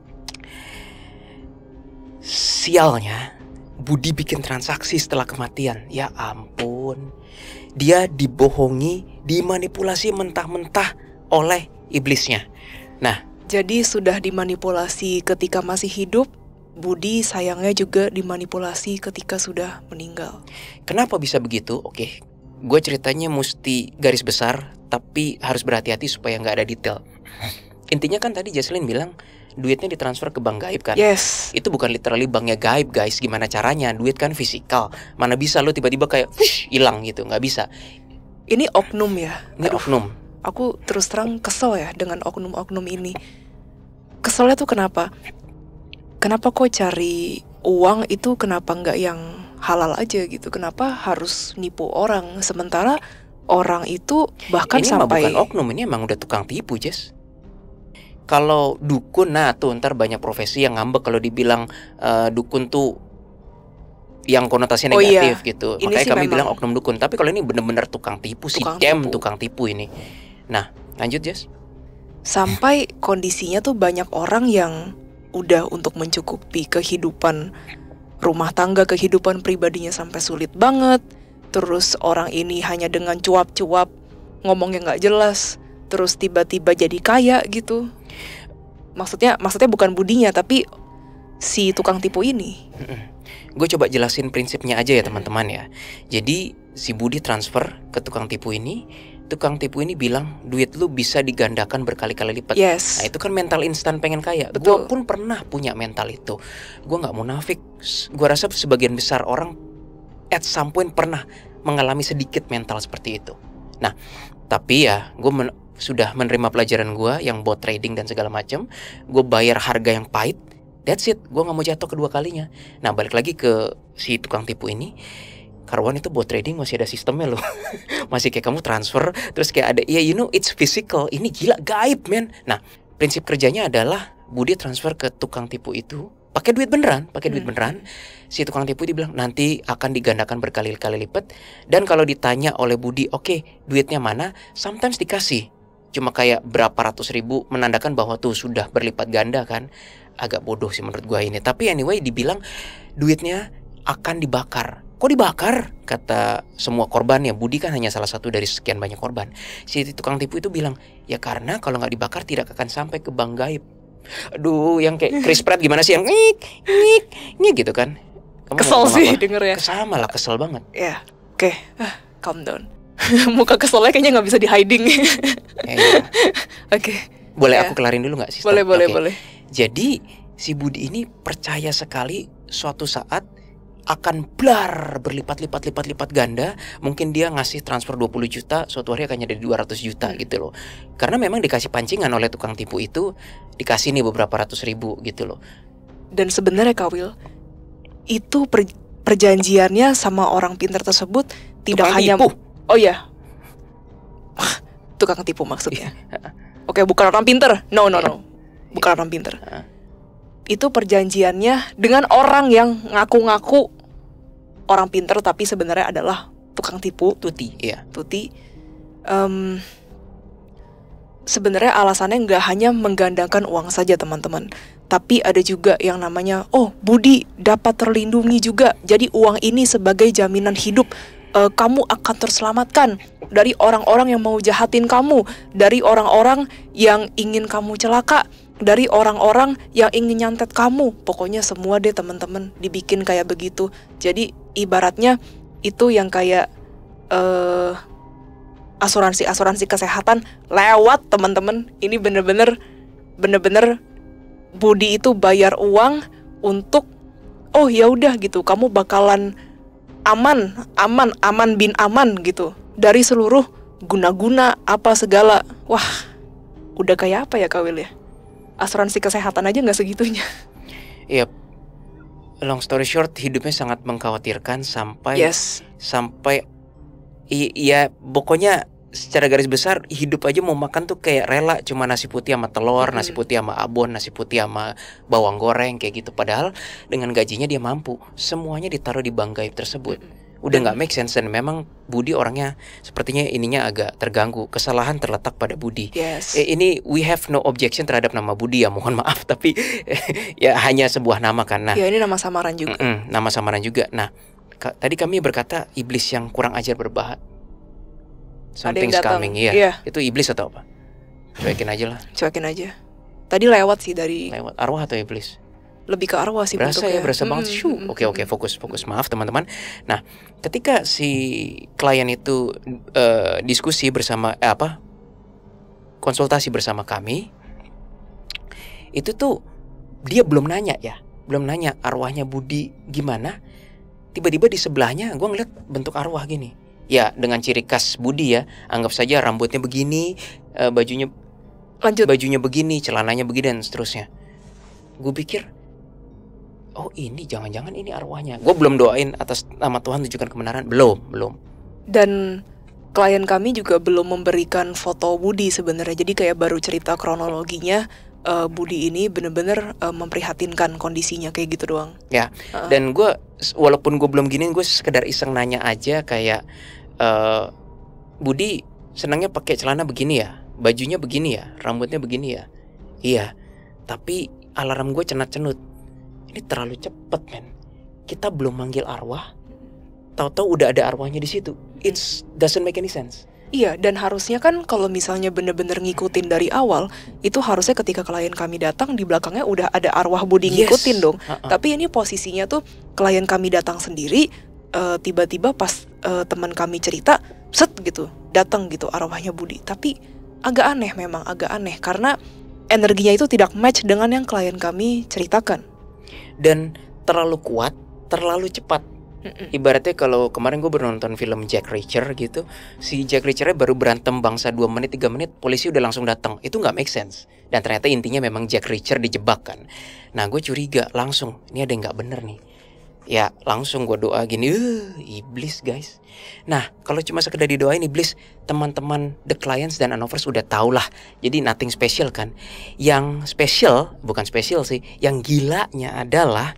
sialnya Budi bikin transaksi setelah kematian. Ya ampun, dia dibohongi, dimanipulasi mentah-mentah oleh iblisnya. Nah, jadi sudah dimanipulasi ketika masih hidup, Budi sayangnya juga dimanipulasi ketika sudah meninggal. Kenapa bisa begitu? Oke, gue ceritanya mesti garis besar, tapi harus berhati-hati supaya nggak ada detail. Intinya kan tadi Jesslyn bilang duitnya ditransfer ke bank gaib kan? Yes. Itu bukan literally banknya gaib guys. Gimana caranya? Duit kan fisikal. Mana bisa lo tiba-tiba kayak hilang gitu? Nggak bisa. Ini oknum ya? Ini oknum. Aku terus terang kesel ya dengan oknum-oknum ini. Keselnya tuh kenapa? Kenapa kok cari uang itu kenapa nggak yang halal aja gitu? Kenapa harus nipu orang? Sementara orang itu bahkan ini sampai... Ini bukan oknum, ini emang udah tukang tipu, Jess. Kalau dukun, nah tuh ntar banyak profesi yang ngambek kalau dibilang dukun tuh yang konotasinya Oh iya. negatif gitu. Ini Makanya sih kami memang bilang oknum dukun. Tapi kalau ini bener-bener tukang tipu, Tukang tukang tipu ini. Nah, lanjut Jess. sampai kondisinya tuh banyak orang yang udah untuk mencukupi kehidupan rumah tangga, kehidupan pribadinya sampai sulit banget. Terus orang ini hanya dengan cuap-cuap, ngomongnya nggak jelas, terus tiba-tiba jadi kaya gitu. Maksudnya bukan budinya, tapi si tukang tipu ini. Gue coba jelasin prinsipnya aja ya teman-teman ya. Jadi si Budi transfer ke tukang tipu ini. Tukang tipu ini bilang duit lu bisa digandakan berkali-kali lipat. Yes. Nah itu kan mental instan pengen kaya. Betul. Gue pun pernah punya mental itu. Gue gak munafik. Gue rasa sebagian besar orang at some point pernah mengalami sedikit mental seperti itu. Nah tapi ya gue sudah menerima pelajaran gue yang bot trading dan segala macam. Gue bayar harga yang pahit. That's it. Gue gak mau jatuh kedua kalinya. Nah balik lagi ke si tukang tipu ini. Karuan itu buat trading masih ada sistemnya loh. Masih kayak kamu transfer terus kayak ada ya it's physical. Ini gila gaib men. Nah prinsip kerjanya adalah Budi transfer ke tukang tipu itu pakai duit beneran. Si tukang tipu itu bilang nanti akan digandakan berkali-kali lipat. Dan kalau ditanya oleh Budi oke, duitnya mana, sometimes dikasih cuma kayak berapa ratus ribu, menandakan bahwa tuh sudah berlipat ganda kan. Agak bodoh sih menurut gua ini. Tapi anyway dibilang duitnya akan dibakar. Kok dibakar? Kata semua korbannya. Budi kan hanya salah satu dari sekian banyak korban. Si tukang tipu itu bilang, ya karena kalau nggak dibakar tidak akan sampai ke bank gaib. Aduh, yang kayak Chris Pratt gimana sih yang ngik gitu kan? Kamu Kesel sih denger ya. Kesel banget. Ya, oke. Calm down. Muka keselnya kayaknya nggak bisa di hiding. Oke. Boleh aku kelarin dulu nggak sih? Boleh. Jadi si Budi ini percaya sekali suatu saat akan berlipat-lipat ganda. Mungkin dia ngasih transfer 20 juta, suatu hari akan jadi 200 juta gitu loh. Karena memang dikasih pancingan oleh tukang tipu itu, dikasih nih beberapa ratus ribu gitu loh. Dan sebenarnya Kak Will, itu perjanjiannya sama orang pintar tersebut tidak tukang hanya tipu. Oh ya. Tukang tipu maksudnya. Oke, bukan orang pintar. No. Bukan orang pintar. Itu perjanjiannya dengan orang yang ngaku-ngaku orang pintar tapi sebenarnya adalah tukang tipu. Tuti. Sebenarnya alasannya nggak hanya menggandakan uang saja teman-teman, tapi ada juga yang namanya Budi dapat terlindungi juga. Jadi uang ini sebagai jaminan hidup, kamu akan terselamatkan dari orang-orang yang mau jahatin kamu, dari orang-orang yang ingin kamu celaka, dari orang-orang yang ingin nyantet kamu. Pokoknya semua deh teman-teman dibikin kayak begitu. Jadi ibaratnya itu yang kayak asuransi kesehatan lewat teman-teman. Ini bener-bener Budi itu bayar uang untuk ya udah gitu, kamu bakalan aman bin aman gitu dari seluruh guna-guna apa segala. Wah, udah kayak apa ya Kak Will ya? Asuransi kesehatan aja nggak segitunya. Iya. Long story short, hidupnya sangat mengkhawatirkan sampai iya pokoknya secara garis besar hidup aja mau makan tuh kayak rela cuma nasi putih sama telur, nasi putih sama abon, nasi putih sama bawang goreng kayak gitu. Padahal dengan gajinya dia mampu semuanya ditaruh di bank gaib tersebut. Udah nggak make sense. Dan memang Budi orangnya sepertinya ininya agak terganggu. Kesalahan terletak pada Budi. Yes. Ini we have no objection terhadap nama Budi ya, mohon maaf, tapi ya hanya sebuah nama kan. Nah, ya ini nama samaran juga. Nama samaran juga. Nah, tadi kami berkata iblis yang kurang ajar berbahaya. Something's coming, iya. Itu iblis atau apa? Cuekin aja lah. Tadi lewat sih dari. Lewat arwah atau iblis? Lebih ke arwah sih berasa bentuknya. Berasa banget. Oke, fokus. Maaf teman-teman. Nah, ketika si klien itu diskusi bersama konsultasi bersama kami, itu tuh dia belum nanya arwahnya Budi gimana. Tiba-tiba di sebelahnya gue ngeliat bentuk arwah gini. Ya dengan ciri khas Budi ya. Anggap saja rambutnya begini, bajunya begini, celananya begini dan seterusnya. Gue pikir, ini jangan-jangan ini arwahnya. Gue belum doain atas nama Tuhan tunjukkan kebenaran. Belum. Dan klien kami juga belum memberikan foto Budi sebenarnya. Jadi kayak baru cerita kronologinya Budi ini bener-bener memprihatinkan kondisinya kayak gitu doang. Ya, dan gue walaupun gue belum gini, gue sekedar iseng nanya aja kayak, Budi senangnya pakai celana begini ya, bajunya begini ya, rambutnya begini ya. Iya, tapi alarm gue cenat-cenut. Ini terlalu cepet men. Kita belum manggil arwah, tahu-tahu udah ada arwahnya di situ. It doesn't make any sense. Iya, dan harusnya kan kalau misalnya bener-bener ngikutin dari awal, itu harusnya ketika klien kami datang di belakangnya udah ada arwah Budi ngikutin dong. Tapi ini posisinya tuh klien kami datang sendiri, tiba-tiba pas teman kami cerita, set gitu, datang gitu arwahnya Budi. Tapi agak aneh, memang agak aneh karena energinya itu tidak match dengan yang klien kami ceritakan. Dan terlalu kuat, terlalu cepat. Ibaratnya kalau kemarin gue baru nonton film Jack Reacher gitu, si Jack Reachernya baru berantem bangsa 2 menit 3 menit, polisi udah langsung datang. Itu nggak make sense. Dan ternyata intinya memang Jack Reacher dijebak kan. Nah gue curiga langsung, ini ada yang nggak bener nih. Ya langsung gue doa gini, iblis guys. Nah kalau cuma sekedar didoain iblis, teman-teman the clients dan Anovers udah tau lah. Jadi nothing special kan. Yang special, bukan special sih, yang gilanya adalah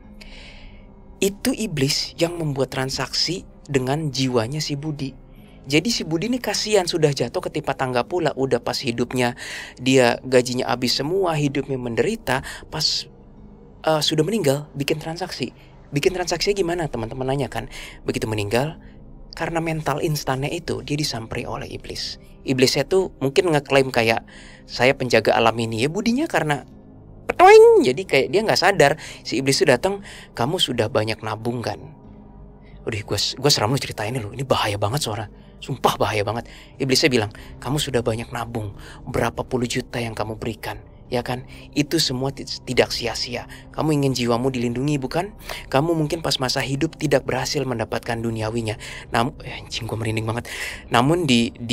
itu iblis yang membuat transaksi dengan jiwanya si Budi. Jadi si Budi ini kasihan, sudah jatuh ketimpa tangga pula. Udah pas hidupnya dia gajinya habis semua, hidupnya menderita. Pas sudah meninggal bikin transaksi. Bikin transaksinya gimana teman-teman nanya kan. Begitu meninggal, karena mental instannya itu dia disamperi oleh iblis. Iblisnya tuh mungkin ngeklaim kayak saya penjaga alam ini ya, Budinya karena petoing, jadi kayak dia nggak sadar si iblis itu datang, kamu sudah banyak nabung kan. Udah gue seram lu ceritain ini bahaya banget suara, sumpah bahaya banget. Iblisnya bilang kamu sudah banyak nabung, berapa puluh juta yang kamu berikan, ya kan? Itu semua tidak sia-sia. Kamu ingin jiwamu dilindungi bukan? Kamu mungkin pas masa hidup tidak berhasil mendapatkan duniawinya. Namun anjing gue merinding banget. Namun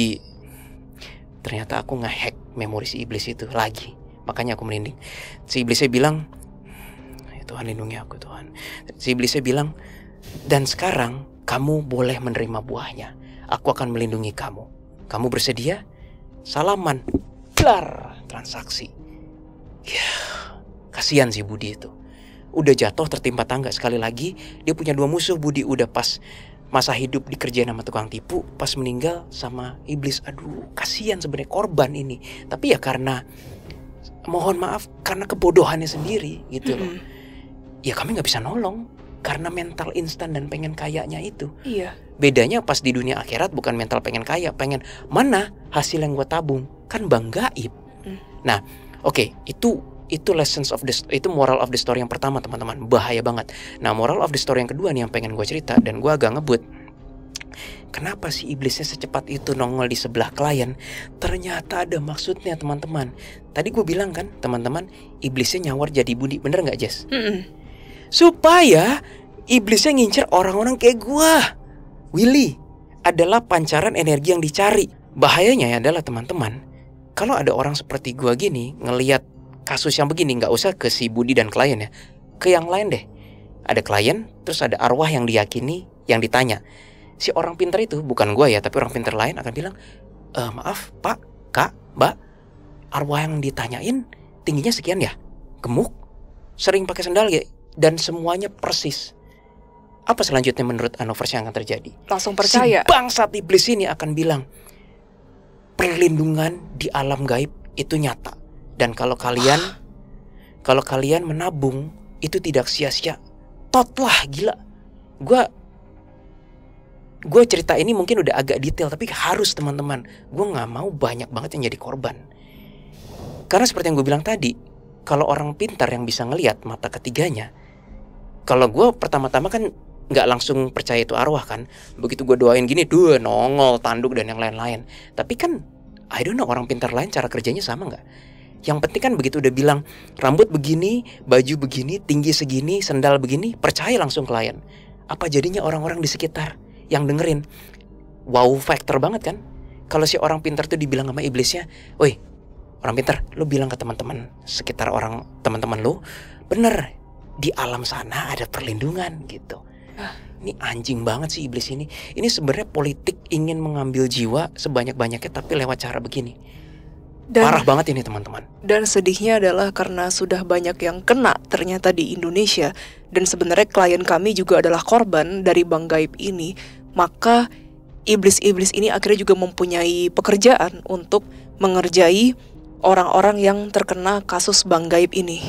ternyata aku ngehack memori si iblis itu lagi. Makanya aku merinding. Si iblisnya bilang, Tuhan lindungi aku Tuhan. Si iblisnya bilang, dan sekarang kamu boleh menerima buahnya. Aku akan melindungi kamu. Kamu bersedia? Salaman. Blar, transaksi. Ya, kasihan si Budi itu. Udah jatuh tertimpa tangga sekali lagi. Dia punya 2 musuh. Budi udah pas masa hidup dikerjain sama tukang tipu, pas meninggal sama iblis. Aduh, kasihan sebenarnya korban ini. Tapi ya karena mohon maaf karena kebodohannya sendiri gitu loh. Ya kami nggak bisa nolong karena mental instan dan pengen kayanya itu. Iya. Bedanya pas di dunia akhirat bukan mental pengen kaya, pengen mana hasil yang gue tabung, kan bang gaib. Nah, oke, itu lessons of itu moral of the story yang pertama teman-teman, bahaya banget. Nah moral of the story yang kedua nih yang pengen gue cerita dan gue agak ngebut. Kenapa si iblisnya secepat itu nongol di sebelah klien? Ternyata ada maksudnya teman-teman. Tadi gue bilang kan teman-teman, iblisnya nyawar jadi Budi, bener gak Jess? Supaya iblisnya ngincer orang-orang kayak gue. Willy adalah pancaran energi yang dicari. Bahayanya adalah teman-teman, kalau ada orang seperti gue gini ngelihat kasus yang begini, gak usah ke si Budi dan klien ya, ke yang lain deh. Ada klien, terus ada arwah yang diyakini, yang ditanya. Si orang pintar itu, bukan gue ya, tapi orang pintar lain akan bilang, maaf pak, kak, mbak, arwah yang ditanyain tingginya sekian ya, gemuk, sering pakai sandal ya, dan semuanya persis. Apa selanjutnya menurut Anovers yang akan terjadi? Langsung percaya. Si bangsat iblis ini akan bilang, perlindungan di alam gaib itu nyata. Dan kalau kalian menabung itu tidak sia-sia. Tot lah, gila. Gue cerita ini mungkin udah agak detail, tapi harus teman-teman. Gue gak mau banyak banget yang jadi korban. Karena seperti yang gue bilang tadi, kalau orang pintar yang bisa ngelihat mata ketiganya, kalau gue pertama-tama kan gak langsung percaya itu arwah kan. Begitu gue doain gini, nongol, tanduk dan yang lain-lain. Tapi kan I don't know, orang pintar lain cara kerjanya sama gak? Yang penting kan begitu udah bilang rambut begini, baju begini, tinggi segini, sandal begini, percaya langsung klien. Apa jadinya orang-orang di sekitar yang dengerin? Wow factor banget kan? Kalau si orang pintar tuh dibilang sama iblisnya, woi orang pintar, lu bilang ke teman-teman sekitar teman-teman lu, bener di alam sana ada perlindungan gitu. Ini anjing banget sih iblis ini. Ini sebenarnya politik ingin mengambil jiwa sebanyak-banyaknya tapi lewat cara begini. Parah banget ini teman-teman. Dan sedihnya adalah karena sudah banyak yang kena ternyata di Indonesia, dan sebenarnya klien kami juga adalah korban dari bank gaib ini, maka iblis-iblis ini akhirnya juga mempunyai pekerjaan untuk mengerjai orang-orang yang terkena kasus bank gaib ini.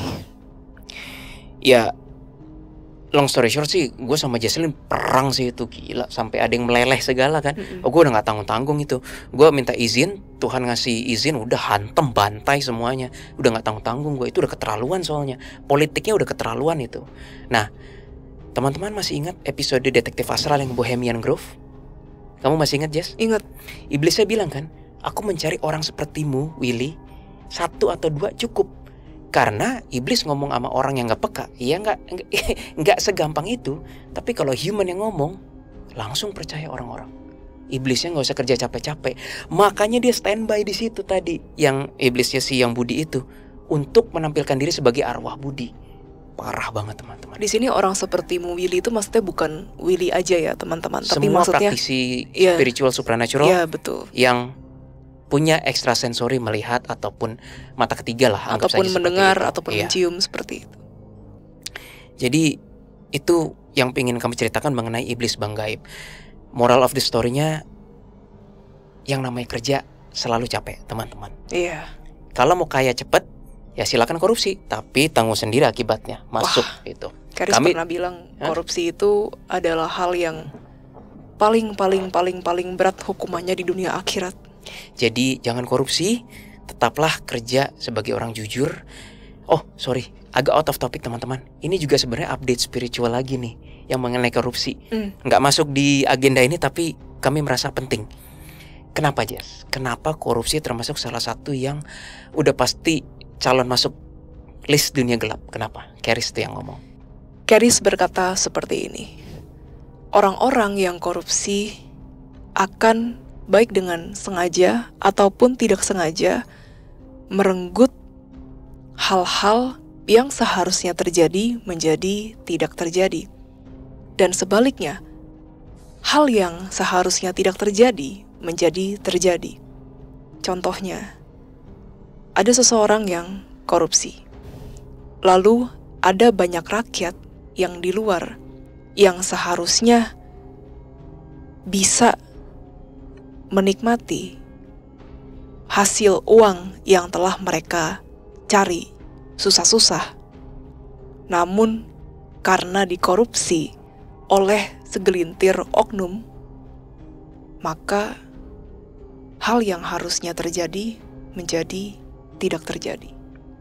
Ya, long story short sih, gue sama Jesslyn perang sih itu, gila, sampai ada yang meleleh segala kan. Gue udah nggak tanggung-tanggung itu. Gue minta izin, Tuhan ngasih izin, udah hantem bantai semuanya. Udah nggak tanggung-tanggung, gue itu udah keterlaluan soalnya. Politiknya udah keterlaluan itu. Nah, teman-teman masih ingat episode Detektif Astral yang Bohemian Grove? Kamu masih ingat, Jess? Ingat. Iblisnya bilang kan, aku mencari orang sepertimu, Willy. 1 atau 2 cukup. Karena iblis ngomong sama orang yang gak peka, ya nggak segampang itu. Tapi kalau human yang ngomong, langsung percaya orang-orang. Iblisnya nggak usah kerja capek-capek. Makanya dia standby di situ tadi, yang iblisnya si yang Budi itu, untuk menampilkan diri sebagai arwah Budi. Parah banget teman-teman. Di sini orang sepertimu Willy itu maksudnya bukan Willy aja ya teman-teman. Semua tapi maksudnya praktisi spiritual supernatural. Iya betul. Yang punya ekstrasensori melihat ataupun mata ketiga lah, ataupun mendengar ataupun mencium seperti itu. Jadi itu yang pengen kami ceritakan mengenai iblis bank gaib. Moral of the story-nya, yang namanya kerja selalu capek teman-teman. Iya. Kalau mau kaya cepet, ya silakan korupsi, tapi tanggung sendiri akibatnya. Masuk. Itu. Karis pernah bilang korupsi itu adalah hal yang paling berat hukumannya di dunia akhirat. Jadi jangan korupsi, tetaplah kerja sebagai orang jujur. Oh sorry, agak out of topic teman-teman. Ini juga sebenarnya update spiritual lagi nih, yang mengenai korupsi. Nggak masuk di agenda ini, tapi kami merasa penting. Kenapa, Jess? Kenapa korupsi termasuk salah satu yang udah pasti calon masuk list dunia gelap? Kenapa? Karis tuh yang ngomong. Karis berkata seperti ini. Orang-orang yang korupsi akan baik dengan sengaja ataupun tidak sengaja merenggut hal-hal yang seharusnya terjadi menjadi tidak terjadi. Dan sebaliknya, hal yang seharusnya tidak terjadi menjadi terjadi. Contohnya, ada seseorang yang korupsi. Lalu ada banyak rakyat yang di luar yang seharusnya bisa menikmati hasil uang yang telah mereka cari susah-susah. Namun karena dikorupsi oleh segelintir oknum, maka hal yang harusnya terjadi menjadi tidak terjadi.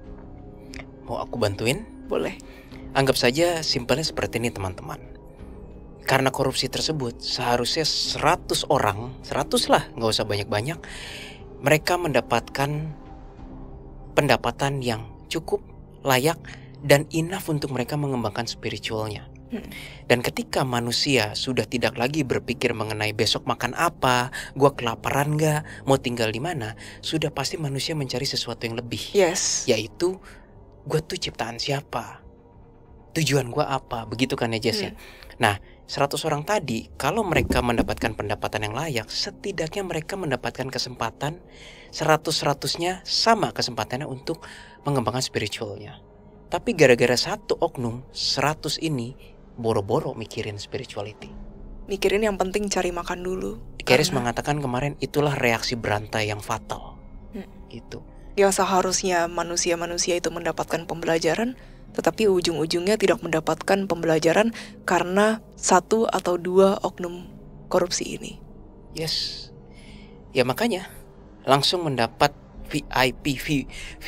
Mau aku bantuin? Boleh. Anggap saja simpelnya seperti ini teman-teman. Karena korupsi tersebut seharusnya 100 orang, 100 lah, gak usah banyak-banyak, mereka mendapatkan pendapatan yang cukup, layak, dan enough untuk mereka mengembangkan spiritualnya. Dan ketika manusia sudah tidak lagi berpikir mengenai besok makan apa, gua kelaparan gak, mau tinggal di mana, sudah pasti manusia mencari sesuatu yang lebih. Yes. Yaitu, gua tuh ciptaan siapa? Tujuan gua apa? Begitu kan ya Jess ya? Nah, 100 orang tadi, kalau mereka mendapatkan pendapatan yang layak, setidaknya mereka mendapatkan kesempatan 100-100-nya sama kesempatannya untuk mengembangkan spiritualnya. Tapi gara-gara satu oknum 100 ini boro-boro mikirin spirituality. Mikirin yang penting cari makan dulu. Karis mengatakan kemarin itulah reaksi berantai yang fatal. Gitu. Yang seharusnya manusia-manusia itu mendapatkan pembelajaran, tetapi ujung-ujungnya tidak mendapatkan pembelajaran karena 1 atau 2 oknum korupsi ini. Yes. Ya makanya langsung mendapat VIP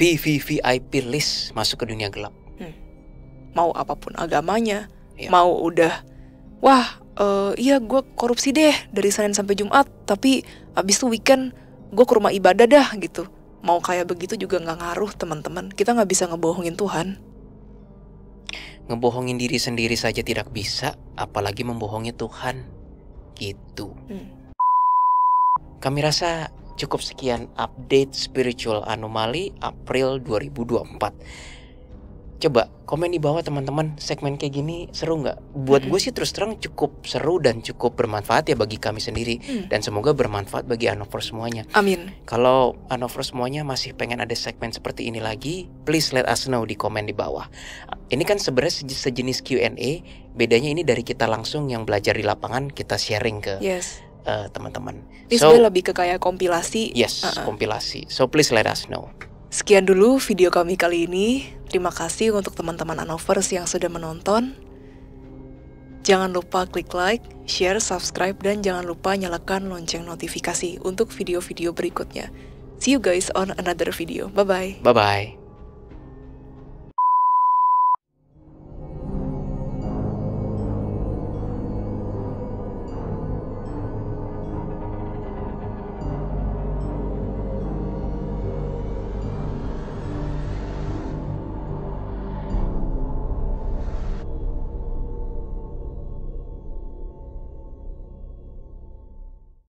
list masuk ke dunia gelap. Mau apapun agamanya, mau udah, wah iya gue korupsi deh dari Senin sampai Jumat, tapi abis itu weekend gue ke rumah ibadah dah gitu. Mau kayak begitu juga gak ngaruh teman-teman. Kita gak bisa ngebohongin Tuhan. Ngebohongin diri sendiri saja tidak bisa, apalagi membohongi Tuhan. Gitu. Kami rasa cukup sekian update spiritual anomali April 2024. Coba komen di bawah teman-teman, segmen kayak gini seru nggak? Buat gue sih terus terang cukup seru dan cukup bermanfaat ya bagi kami sendiri. Dan semoga bermanfaat bagi Anovers semuanya. Amin. Kalau Anovers semuanya masih pengen ada segmen seperti ini lagi, please let us know di komen di bawah. Ini kan sebenarnya sejenis Q&A, bedanya ini dari kita langsung yang belajar di lapangan, kita sharing ke teman-teman. Ini sebenarnya lebih ke kayak kompilasi. Yes, kompilasi. So please let us know. Sekian dulu video kami kali ini. Terima kasih untuk teman-teman Anovers yang sudah menonton. Jangan lupa klik like, share, subscribe, dan jangan lupa nyalakan lonceng notifikasi untuk video-video berikutnya. See you guys on another video. Bye-bye. Bye-bye.